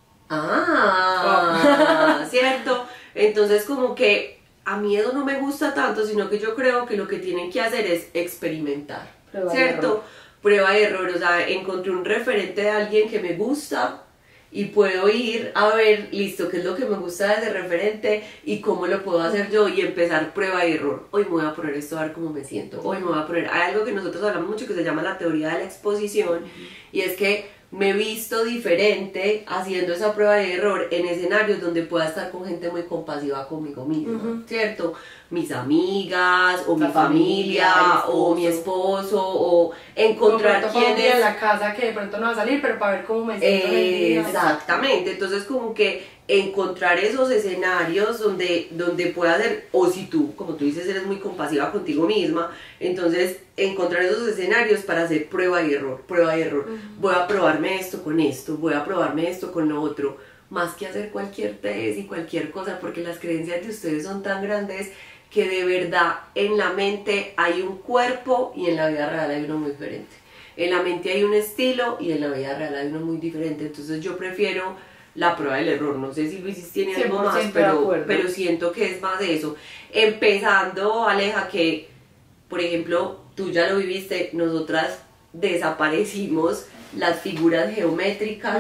Speaker 3: Cierto. Entonces como que a mí eso no me gusta tanto, sino que yo creo que lo que tienen que hacer es experimentar,
Speaker 2: Prueba y
Speaker 3: ¿cierto?
Speaker 2: error.
Speaker 3: Prueba y error, o sea, encontré un referente de alguien que me gusta y puedo ir a ver, listo, qué es lo que me gusta de ese referente y cómo lo puedo hacer yo y empezar prueba y error. Hoy me voy a poner esto a ver cómo me siento, hoy me voy a poner, hay algo que nosotros hablamos mucho que se llama la teoría de la exposición y es que me he visto diferente haciendo esa prueba de error en escenarios donde pueda estar con gente muy compasiva conmigo misma, ¿cierto? Mis amigas, o
Speaker 2: La
Speaker 3: mi familia,
Speaker 2: familia, el
Speaker 3: o mi esposo, o encontrar
Speaker 1: como un día
Speaker 3: quiénes...
Speaker 1: en la casa que de pronto no va a salir, pero para ver cómo me siento en el día.
Speaker 3: Exactamente, entonces como que encontrar esos escenarios donde pueda ser, o si tú, como tú dices, eres muy compasiva contigo misma, entonces encontrar esos escenarios para hacer prueba y error, voy a probarme esto con esto, voy a probarme esto con lo otro, más que hacer cualquier test y cualquier cosa, porque las creencias de ustedes son tan grandes que de verdad en la mente hay un cuerpo y en la vida real hay uno muy diferente. En la mente hay un estilo y en la vida real hay uno muy diferente, entonces yo prefiero la prueba del error. No sé si Luis tiene algo más,
Speaker 2: 100% de acuerdo.
Speaker 3: pero siento que es más de eso. Empezando, Aleja, que por ejemplo tú ya lo viviste, nosotras desaparecimos las figuras geométricas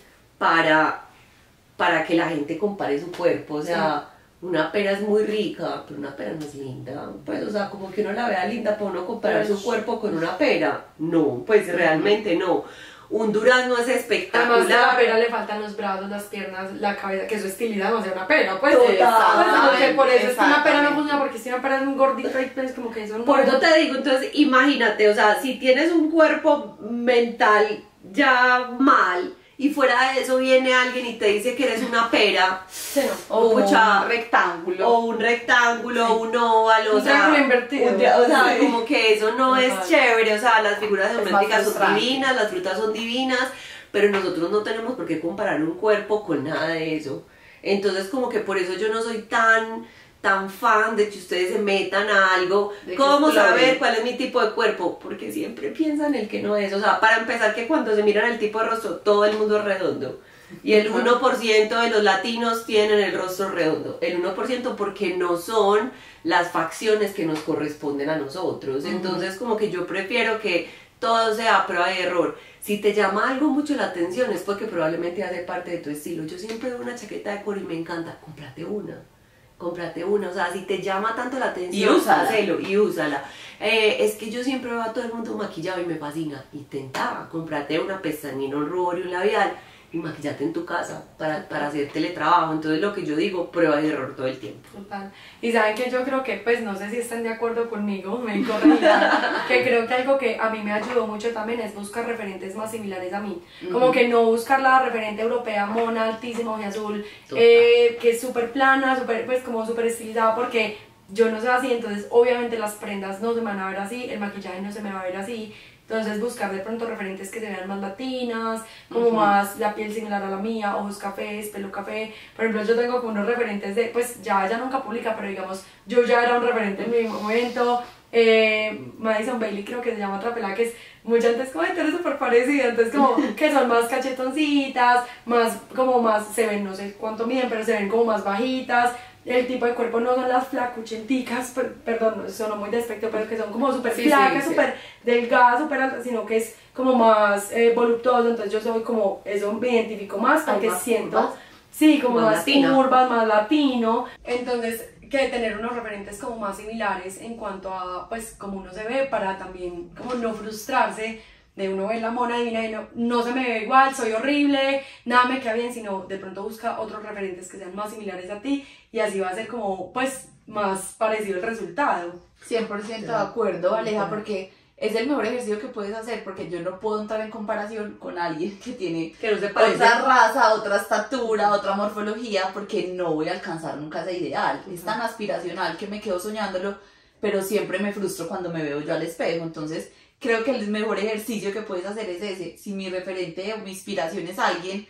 Speaker 3: para que la gente compare su cuerpo, o sea, una pera es muy rica, pero una pera no es linda, pues, o sea, como que uno la vea linda para uno comparar su cuerpo con una pera, no, pues realmente no. Un durazno es espectacular.
Speaker 1: Además a la pera le faltan los brazos, las piernas, la cabeza, que eso estiliza demasiado una pera, pues.
Speaker 2: Total,
Speaker 1: por eso es que una pera no funciona, porque si una pera es muy gordita y pues como que eso no...
Speaker 3: Por eso te digo, entonces imagínate, o sea, si tienes un cuerpo mental ya mal, y fuera de eso viene alguien y te dice que eres una pera,
Speaker 2: o un
Speaker 3: rectángulo, un óvalo,
Speaker 1: un triángulo invertido.
Speaker 3: O sea, como que eso no es chévere, o sea, las figuras geométricas son divinas, las frutas son divinas, pero nosotros no tenemos por qué comparar un cuerpo con nada de eso. Entonces como que por eso yo no soy tan fan de que ustedes se metan a algo, ¿cómo saber cuál es mi tipo de cuerpo? Porque siempre piensan el que no es, o sea, para empezar que cuando se miran el tipo de rostro, todo el mundo es redondo, y el 1% de los latinos tienen el rostro redondo, el 1% porque no son las facciones que nos corresponden a nosotros, entonces como que yo prefiero que todo sea prueba y error. Si te llama algo mucho la atención es porque probablemente hace parte de tu estilo. Yo siempre veo una chaqueta de cuero y me encanta, cómprate una, o sea, si te llama tanto la atención, y úsala. Es que yo siempre veo a todo el mundo maquillado y me fascina. Intenta, cómprate una pestañina, un rubor y un labial y maquillate en tu casa para hacer teletrabajo. Entonces lo que yo digo, prueba y error todo el tiempo.
Speaker 1: Total. Y saben que yo creo que, pues no sé si están de acuerdo conmigo, me corrijan, que creo que algo que a mí me ayudó mucho también es buscar referentes más similares a mí. Como que no buscar la referente europea mona, altísima, ojo azul, que es súper plana, pues como súper estilizada, porque yo no soy así, entonces obviamente las prendas no se me van a ver así, el maquillaje no se me va a ver así. Entonces buscar de pronto referentes que se vean más latinas, como más la piel similar a la mía, ojos cafés, pelo café. Por ejemplo, yo tengo como unos referentes de, pues ya ella nunca publica, pero digamos, yo ya era un referente en mi momento. Madison Bailey creo que se llama otra pelada que es mucha antes como tú eres súper parecida, entonces como que son más cachetoncitas, más como más, se ven no sé cuánto miden, pero se ven como más bajitas. El tipo de cuerpo no son las flacuchenticas, perdón, sonó muy despecto, pero que son como súper flacas, súper delgadas, súper altas, sino que es como más voluptuoso, entonces yo soy como, eso me identifico más porque siento, curvas. Sí, como más curvas, más latino, entonces que tener unos referentes como más similares en cuanto a, pues, como uno se ve, para también como no frustrarse de uno ver la mona divina y no se me ve igual, soy horrible, nada me queda bien, sino de pronto busca otros referentes que sean más similares a ti y así va a ser como, pues, más parecido el resultado.
Speaker 2: 100% de acuerdo, Aleja, porque es el mejor ejercicio que puedes hacer, porque yo no puedo entrar en comparación con alguien que tiene
Speaker 3: que no se parece.
Speaker 2: Otra raza, otra estatura, otra morfología, porque no voy a alcanzar nunca ese ideal. Es tan aspiracional que me quedo soñándolo, pero siempre me frustro cuando me veo yo al espejo. Entonces creo que el mejor ejercicio que puedes hacer es ese. Si mi referente o mi inspiración es alguien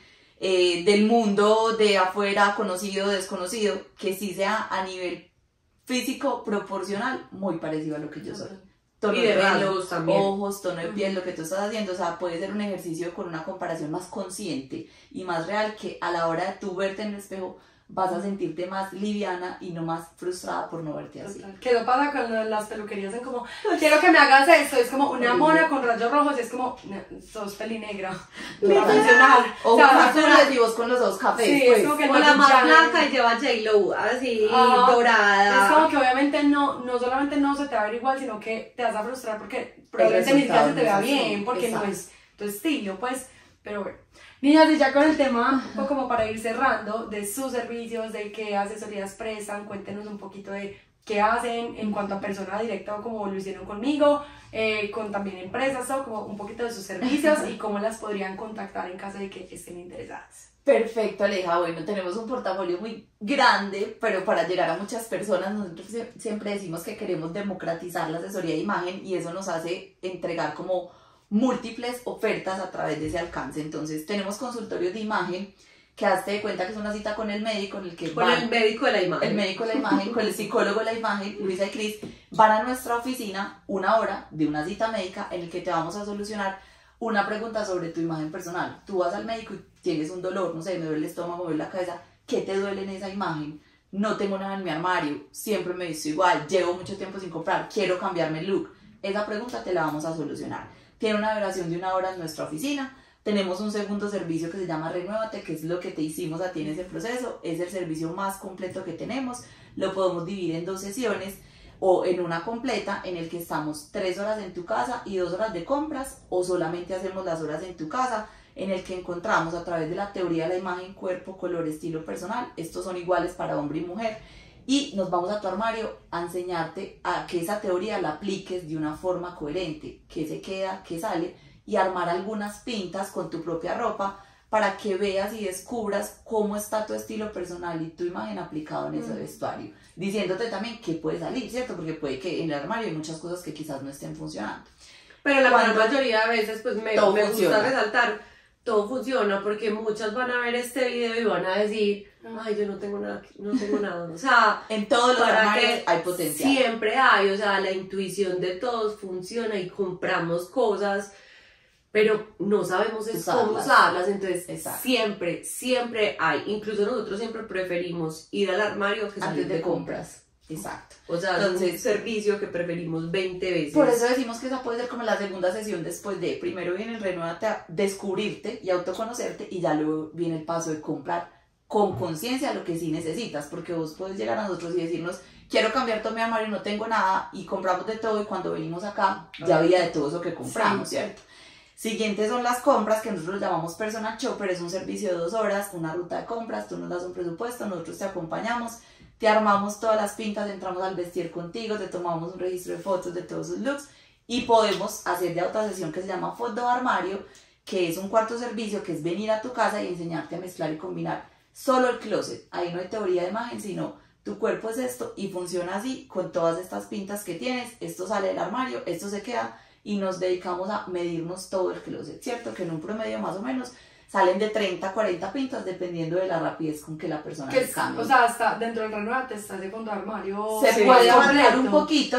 Speaker 2: del mundo, de afuera, conocido, desconocido, que sí sea a nivel físico proporcional, muy parecido a lo que yo soy. Tono de pelo, ojos, tono de piel, lo que tú estás haciendo, o sea, puede ser un ejercicio con una comparación más consciente y más real, que a la hora de tú verte en el espejo vas a sentirte más liviana y no más frustrada por no verte así.
Speaker 1: ¿Qué no pasa con las peluquerías? Es como, quiero que me hagas esto, es como una mona con rayos rojos, y es como, sos pelinegra, profesional.
Speaker 2: Ojos azules y vos con los ojos cafés,
Speaker 1: sí,
Speaker 2: pues.
Speaker 1: Es como que
Speaker 3: o la más blanca y lleva J-Lo así, dorada.
Speaker 1: Es como que obviamente no solamente no se te va a ver igual, sino que te vas a frustrar porque probablemente ni siquiera se te vea bien, porque no es tu estilo, pues, pero bueno. Niñas, y ya con el tema, un poco como para ir cerrando, de sus servicios, de qué asesorías prestan, cuéntenos un poquito de qué hacen en cuanto a persona directa o como lo hicieron conmigo, con también empresas o como un poquito de sus servicios y cómo las podrían contactar en caso de que estén interesadas.
Speaker 2: Perfecto, Aleja. Bueno, tenemos un portafolio muy grande, pero para llegar a muchas personas nosotros siempre decimos que queremos democratizar la asesoría de imagen y eso nos hace entregar como múltiples ofertas a través de ese alcance. Entonces tenemos consultorios de imagen que hazte de cuenta que es una cita con el médico en el que
Speaker 3: el médico de la imagen.
Speaker 2: El médico de la imagen, con el psicólogo de la imagen, Luisa y Cris, van a nuestra oficina 1 hora de una cita médica en el que te vamos a solucionar una pregunta sobre tu imagen personal. Tú vas al médico y tienes un dolor, no sé, me duele el estómago, me duele la cabeza. ¿Qué te duele en esa imagen? No tengo nada en mi armario, siempre me visto igual, llevo mucho tiempo sin comprar, quiero cambiarme el look. Esa pregunta te la vamos a solucionar. tiene una duración de 1 hora en nuestra oficina. Tenemos un segundo servicio que se llama Renuévate, que es lo que te hicimos a ti en ese proceso. Es el servicio más completo que tenemos. Lo podemos dividir en 2 sesiones o en una completa, en el que estamos 3 horas en tu casa y 2 horas de compras, o solamente hacemos las horas en tu casa, en el que encontramos a través de la teoría de la imagen, cuerpo, color, estilo personal. Estos son iguales para hombre y mujer. Y nos vamos a tu armario a enseñarte a que esa teoría la apliques de una forma coherente, que se queda, que sale, y armar algunas pintas con tu propia ropa para que veas y descubras cómo está tu estilo personal y tu imagen aplicado en ese vestuario, diciéndote también qué puede salir, ¿cierto? Porque puede que en el armario hay muchas cosas que quizás no estén funcionando.
Speaker 3: Pero la gran mayoría de veces pues me gusta resaltar, todo funciona, porque muchas van a ver este video y van a decir, ay, yo no tengo nada, o sea,
Speaker 2: en todos los armarios hay potencial.
Speaker 3: Siempre hay, o sea, la intuición de todos funciona y compramos cosas, pero no sabemos cómo usarlas, entonces siempre hay, incluso nosotros siempre preferimos ir al armario que salir de compras.
Speaker 2: Exacto.
Speaker 3: O sea, entonces, es un servicio que preferimos 20 veces.
Speaker 2: Por eso decimos que esa puede ser como la segunda sesión después de, primero viene el Renuévate a descubrirte y autoconocerte, y ya luego viene el paso de comprar con conciencia lo que sí necesitas, porque vos puedes llegar a nosotros y decirnos, quiero cambiar todo mi armario, no tengo nada, y compramos de todo, y cuando venimos acá ya había de todo eso que compramos, ¿cierto? Siguientes son las compras, que nosotros lo llamamos Personal Shopper. Es un servicio de 2 horas, una ruta de compras, tú nos das un presupuesto, nosotros te acompañamos, te armamos todas las pintas, entramos al vestir contigo, te tomamos un registro de fotos de todos sus looks, y podemos hacer ya otra sesión que se llama Foto Armario, que es un cuarto servicio, que es venir a tu casa y enseñarte a mezclar y combinar solo el closet. Ahí no hay teoría de imagen, sino tu cuerpo es esto y funciona así con todas estas pintas que tienes. Esto sale del armario, esto se queda, y nos dedicamos a medirnos todo el closet, ¿cierto? Que en un promedio más o menos salen de 30 a 40 pintas, dependiendo de la rapidez con que la persona se cambie.
Speaker 1: O sea, hasta dentro del Renuévate está ese fondo de armario.
Speaker 2: Se puede abarcar un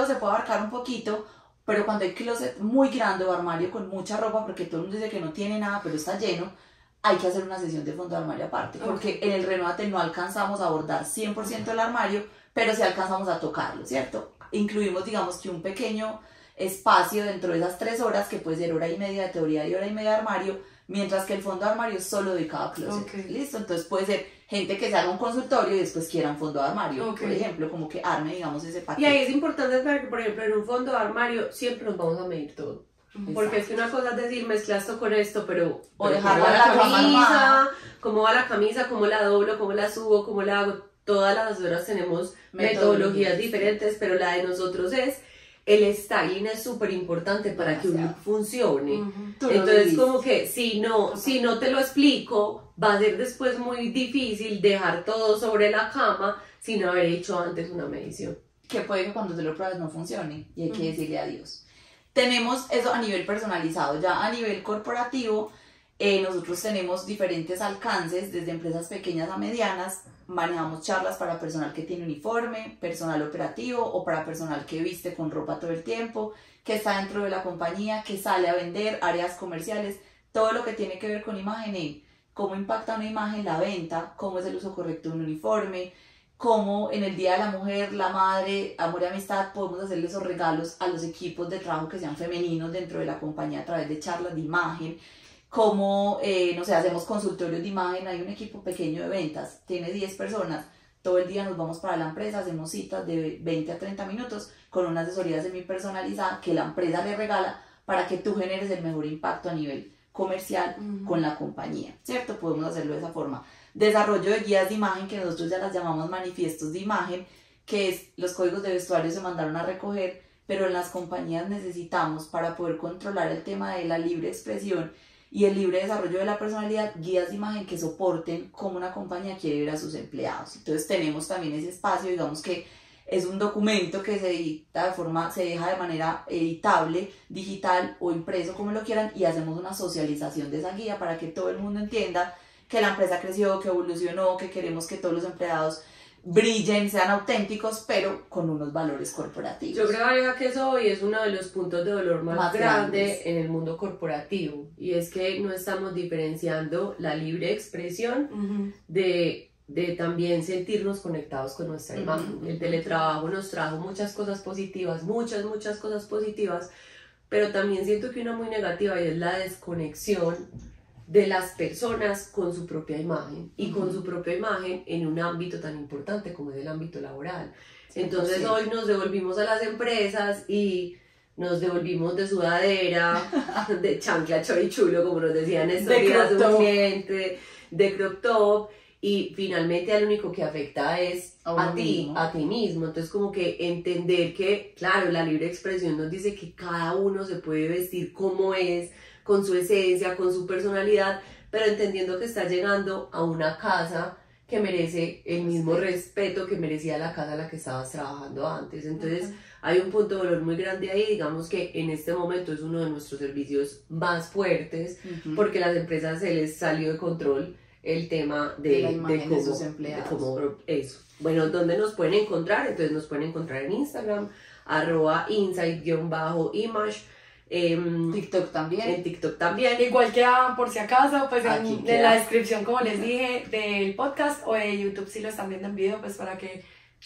Speaker 2: poquito, pero cuando hay closet muy grande o armario con mucha ropa, porque todo el mundo dice que no tiene nada, pero está lleno, hay que hacer una sesión de fondo de armario aparte, porque en el Renuévate no alcanzamos a abordar 100% el armario, pero sí alcanzamos a tocarlo, ¿cierto? Incluimos, digamos, que un pequeño espacio dentro de esas 3 horas, que puede ser 1 hora y media de teoría y 1 hora y media de armario, mientras que el fondo de armario es solo dedicado a closet. ¿Listo? Entonces puede ser gente que se haga un consultorio y después quiera un fondo de armario, por ejemplo, como que arme, digamos, ese paquete.
Speaker 3: Y ahí es importante saber que, por ejemplo, en un fondo de armario siempre nos vamos a medir todo. Exacto. Porque es que una cosa es decir, mezcla esto con esto, pero
Speaker 2: dejarla la camisa,
Speaker 3: cómo va la camisa, cómo la doblo, cómo la subo, cómo la hago. Todas las horas tenemos metodologías diferentes, pero la de nosotros es el styling es súper importante para que un look funcione. Entonces, como que si no te lo explico, va a ser después muy difícil dejar todo sobre la cama sin haber hecho antes una medición.
Speaker 2: Que puede que cuando te lo pruebas no funcione y hay que decirle adiós. Tenemos eso a nivel personalizado. Ya a nivel corporativo, nosotros tenemos diferentes alcances, desde empresas pequeñas a medianas. Manejamos charlas para personal que tiene uniforme, personal operativo, o para personal que viste con ropa todo el tiempo, que está dentro de la compañía, que sale a vender, áreas comerciales, todo lo que tiene que ver con imagen, cómo impacta una imagen la venta, cómo es el uso correcto de un uniforme, cómo en el Día de la Mujer, la madre, amor y amistad, podemos hacerle esos regalos a los equipos de trabajo que sean femeninos dentro de la compañía a través de charlas de imagen. Como, no sé, hacemos consultorios de imagen. Hay un equipo pequeño de ventas, tiene 10 personas, todo el día nos vamos para la empresa, hacemos citas de 20 a 30 minutos con una asesoría semi-personalizada que la empresa le regala para que tú generes el mejor impacto a nivel comercial con la compañía, ¿cierto? Podemos hacerlo de esa forma. Desarrollo de guías de imagen, que nosotros ya las llamamos manifiestos de imagen, que es los códigos de vestuario se mandaron a recoger, pero en las compañías necesitamos, para poder controlar el tema de la libre expresión y el libre desarrollo de la personalidad, guías de imagen que soporten cómo una compañía quiere ver a sus empleados. Entonces tenemos también ese espacio, digamos que es un documento que se deja de manera editable, digital o impreso, como lo quieran, y hacemos una socialización de esa guía para que todo el mundo entienda que la empresa creció, que evolucionó, que queremos que todos los empleados brillen, sean auténticos, pero con unos valores corporativos.
Speaker 3: Yo creo, Aleja, que eso hoy es uno de los puntos de dolor más grande en el mundo corporativo, y es que no estamos diferenciando la libre expresión de también sentirnos conectados con nuestra imagen. El teletrabajo nos trajo muchas cosas positivas, muchas cosas positivas, pero también siento que una muy negativa y es la desconexión de las personas con su propia imagen y con su propia imagen en un ámbito tan importante como es el ámbito laboral. Entonces hoy nos devolvimos a las empresas y nos devolvimos de sudadera, de chancla chorichulo, como nos decían estos días un cliente, de crop top, y finalmente al único que afecta es a ti mismo. Entonces como que entender que, claro, la libre expresión nos dice que cada uno se puede vestir como es, con su esencia, con su personalidad, pero entendiendo que está llegando a una casa que merece el mismo respeto que merecía la casa en la que estabas trabajando antes. Entonces hay un punto de valor muy grande ahí, digamos que en este momento es uno de nuestros servicios más fuertes, porque a las empresas se les salió de control el tema de
Speaker 2: la imagen de sus
Speaker 3: de
Speaker 2: empleados.
Speaker 3: cómo eso. Bueno, ¿dónde nos pueden encontrar? Entonces nos pueden encontrar en Instagram, @insight_image,
Speaker 2: TikTok también.
Speaker 3: en TikTok también.
Speaker 1: Igual queda por si acaso, pues
Speaker 3: Aquí
Speaker 1: en
Speaker 3: queda.
Speaker 1: la descripción, como les dije, del podcast o de YouTube, si lo están viendo en video, pues para que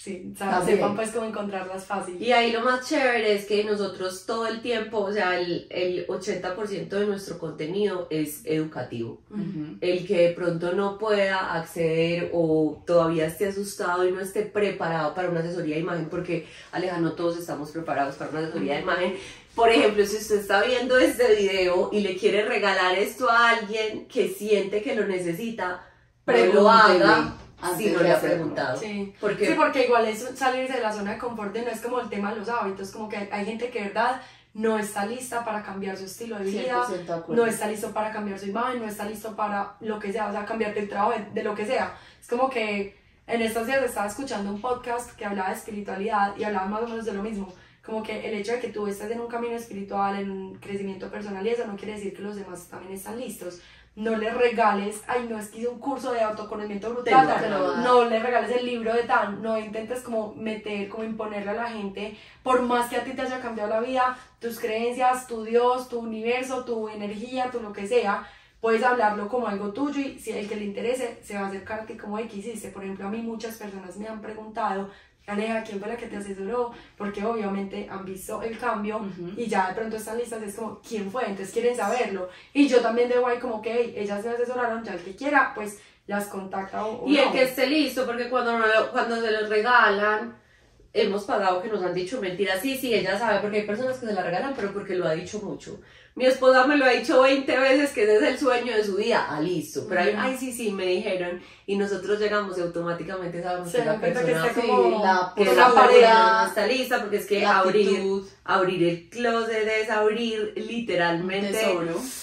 Speaker 1: sepan pues cómo encontrarlas fácil.
Speaker 3: Y ahí lo más chévere es que nosotros todo el tiempo, o sea, el 80% de nuestro contenido es educativo. El que de pronto no pueda acceder o todavía esté asustado y no esté preparado para una asesoría de imagen, porque Aleja, no todos estamos preparados para una asesoría de imagen. Por ejemplo, si usted está viendo este video y le quiere regalar esto a alguien que siente que lo necesita, no lo haga si no le ha preguntado.
Speaker 1: Sí.
Speaker 3: Porque,
Speaker 1: sí, porque igual es salirse de la zona de confort, no es como el tema de los hábitos, como que hay gente que de verdad no está lista para cambiar su estilo de vida, no está listo para cambiar su imagen, no está listo para lo que sea, o sea, cambiar el trabajo, de lo que sea. Es como que en estos días estaba escuchando un podcast que hablaba de espiritualidad y hablaba más o menos de lo mismo. Como que el hecho de que tú estés en un camino espiritual, en un crecimiento personal y eso no quiere decir que los demás también están listos. No le regales, ay no, es que hice un curso de autoconocimiento brutal, no le regales el libro de tan, no intentes como meter, como imponerle a la gente, por más que a ti te haya cambiado la vida, tus creencias, tu Dios, tu universo, tu energía, tu lo que sea, puedes hablarlo como algo tuyo y si el que le interese se va a acercar a ti como de que hiciste. Por ejemplo, a mí muchas personas me han preguntado, Aleja, ¿quién fue la que te asesoró? Porque obviamente han visto el cambio y ya de pronto están listas, es como, ¿quién fue? Entonces quieren saberlo. Y yo también debo ahí como que, hey, ellas me asesoraron, ya el que quiera, pues las contacta o
Speaker 3: y
Speaker 1: no.
Speaker 3: el que esté listo, porque cuando se los regalan, hemos pagado que nos han dicho mentiras. Sí, ella sabe, porque hay personas que se la regalan, pero porque lo ha dicho mucho. Mi esposa me lo ha dicho 20 veces que ese es el sueño de su vida. Ah, listo. Pero ay, sí, me dijeron. Y nosotros llegamos y automáticamente sabemos que la persona
Speaker 1: que está
Speaker 3: sí,
Speaker 1: como
Speaker 3: la
Speaker 1: pared
Speaker 3: no está lista, porque es que abrir el closet es abrir literalmente,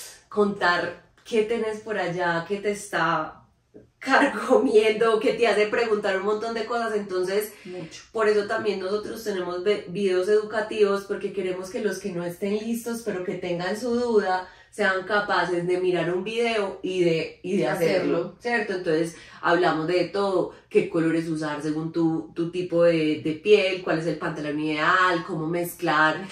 Speaker 3: contar qué tenés por allá, qué te está carcomiendo, que te hace preguntar un montón de cosas. Entonces por eso también nosotros tenemos videos educativos, porque queremos que los que no estén listos pero que tengan su duda sean capaces de mirar un video y de hacerlo, ¿cierto? Entonces hablamos de todo, qué colores usar según tu tipo de piel, cuál es el pantalón ideal, cómo mezclar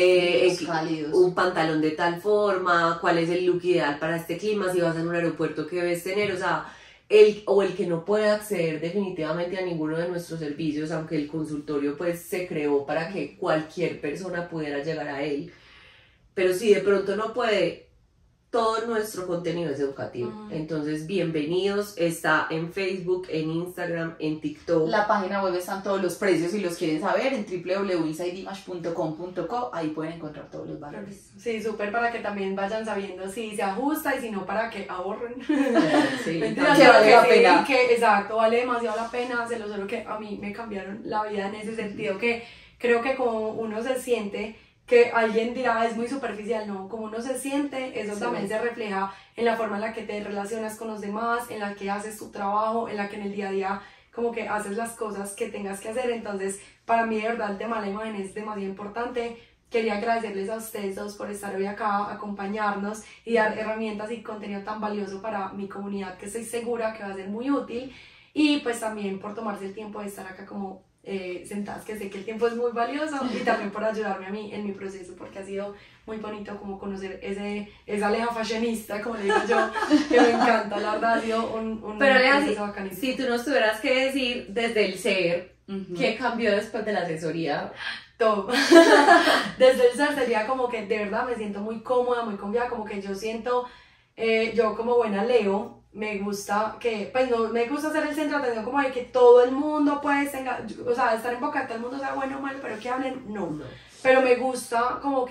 Speaker 3: un pantalón de tal forma, cuál es el look ideal para este clima, si vas en un aeropuerto que debes tener, o sea, el que no puede acceder definitivamente a ninguno de nuestros servicios, aunque el consultorio pues se creó para que cualquier persona pudiera llegar a él, pero si de pronto no puede, todo nuestro contenido es educativo. Entonces bienvenidos, está en Facebook, en Instagram, en TikTok.
Speaker 2: La página web están todos los precios si los quieren saber en www.insightimage.com.co, ahí pueden encontrar todos los valores.
Speaker 1: Sí, súper, para que también vayan sabiendo si se ajusta y si no, para que ahorren.
Speaker 3: Sí,
Speaker 1: Mentiras,
Speaker 2: que vale la pena.
Speaker 1: Exacto, vale demasiado la pena, se lo juro que a mí me cambiaron la vida en ese sentido, que creo que como uno se siente, que alguien dirá es muy superficial, no, como uno se siente, eso también se refleja en la forma en la que te relacionas con los demás, en la que haces tu trabajo, en la que en el día a día como que haces las cosas que tengas que hacer. Entonces para mí de verdad el tema de la imagen es demasiado importante. Quería agradecerles a ustedes dos por estar hoy acá, acompañarnos y dar herramientas y contenido tan valioso para mi comunidad, que estoy segura que va a ser muy útil, y pues también por tomarse el tiempo de estar acá como sentadas, que sé que el tiempo es muy valioso, y también por ayudarme a mí en mi proceso, porque ha sido muy bonito como conocer esa Aleja fashionista, como le digo yo, que me encanta, la verdad ha sido un
Speaker 3: pero Aleja,
Speaker 1: proceso bacanísimo.
Speaker 3: si tú nos tuvieras que decir desde el ser,
Speaker 2: ¿Qué cambió después de la asesoría?
Speaker 1: Todo. Desde el ser sería como que de verdad me siento muy cómoda, muy confiada, como que yo siento, yo como buena Leo, me gusta que, pues no me gusta ser el centro de atención como de que todo el mundo puede estar, o sea, estar en boca de todo el mundo sea bueno o malo, pero que hablen, no. Pero me gusta como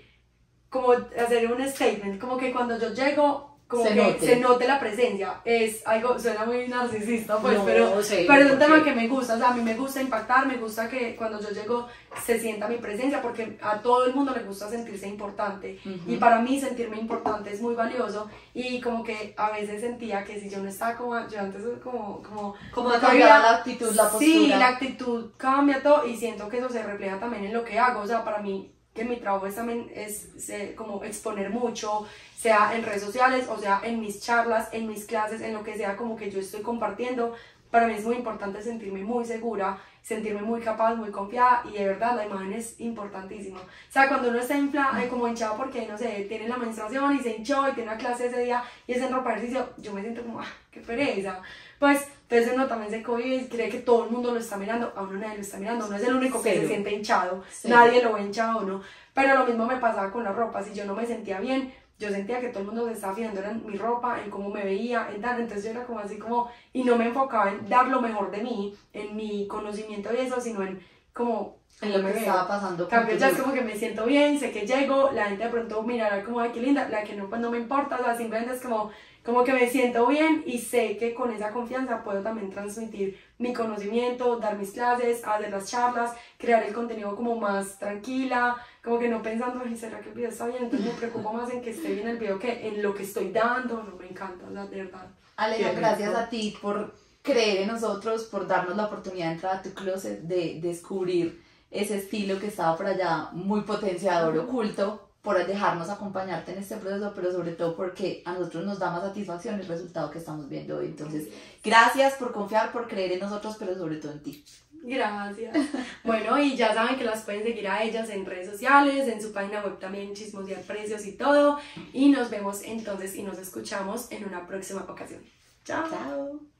Speaker 1: hacer un statement, como que cuando yo llego, como se note la presencia. Es algo, suena muy narcisista, pues,
Speaker 2: no,
Speaker 1: pero es un tema que me gusta, o sea, a mí me gusta impactar, me gusta que cuando yo llego se sienta mi presencia, porque a todo el mundo le gusta sentirse importante, y para mí sentirme importante es muy valioso, y como que a veces sentía que si yo no estaba como, yo antes como
Speaker 2: cambiaba la actitud, la postura.
Speaker 1: Sí, la actitud cambia todo, y siento que eso se refleja también en lo que hago, o sea, para mí que mi trabajo también es como exponer mucho, sea en redes sociales, o sea en mis charlas, en mis clases, en lo que sea como que yo estoy compartiendo. Para mí es muy importante sentirme muy segura, sentirme muy capaz, muy confiada, y de verdad la imagen es importantísima. O sea, cuando uno está como hinchado porque, no sé, tiene la menstruación y se hinchó y tiene una clase ese día y es en ropa de ejercicio, yo me siento como, qué pereza. Pues, entonces uno también se cohibe y cree que todo el mundo lo está mirando, a uno nadie lo está mirando, uno es el único que se siente hinchado, nadie lo ve hinchado, ¿no? Pero lo mismo me pasaba con la ropa, si yo no me sentía bien, yo sentía que todo el mundo se estaba fijando en mi ropa, en cómo me veía, en tal, entonces yo era como así como, y no me enfocaba en dar lo mejor de mí, en mi conocimiento y eso, sino en como
Speaker 2: en lo que estaba pasando.
Speaker 1: Cambio, ya es como que me siento bien, sé que llego, la gente de pronto mirará como, ay, qué linda, la que no, pues no me importa, o sea, simplemente es como que me siento bien y sé que con esa confianza puedo también transmitir mi conocimiento, dar mis clases, hacer las charlas, crear el contenido como más tranquila, como que no pensando, ay, ¿será que el video está bien? Entonces me preocupo más en que esté bien el video que en lo que estoy dando, no me encanta, o sea, de verdad.
Speaker 2: Aleja, gracias a ti por creer en nosotros, por darnos la oportunidad de entrar a tu closet, de descubrir ese estilo que estaba por allá muy potenciador, oculto, por dejarnos acompañarte en este proceso, pero sobre todo porque a nosotros nos da más satisfacción el resultado que estamos viendo hoy. Entonces, gracias por confiar, por creer en nosotros, pero sobre todo en ti.
Speaker 1: Gracias. Bueno, y ya saben que las pueden seguir a ellas en redes sociales, en su página web también, chismosear precios y todo. Y nos vemos entonces y nos escuchamos en una próxima ocasión. Chao.
Speaker 2: Chao.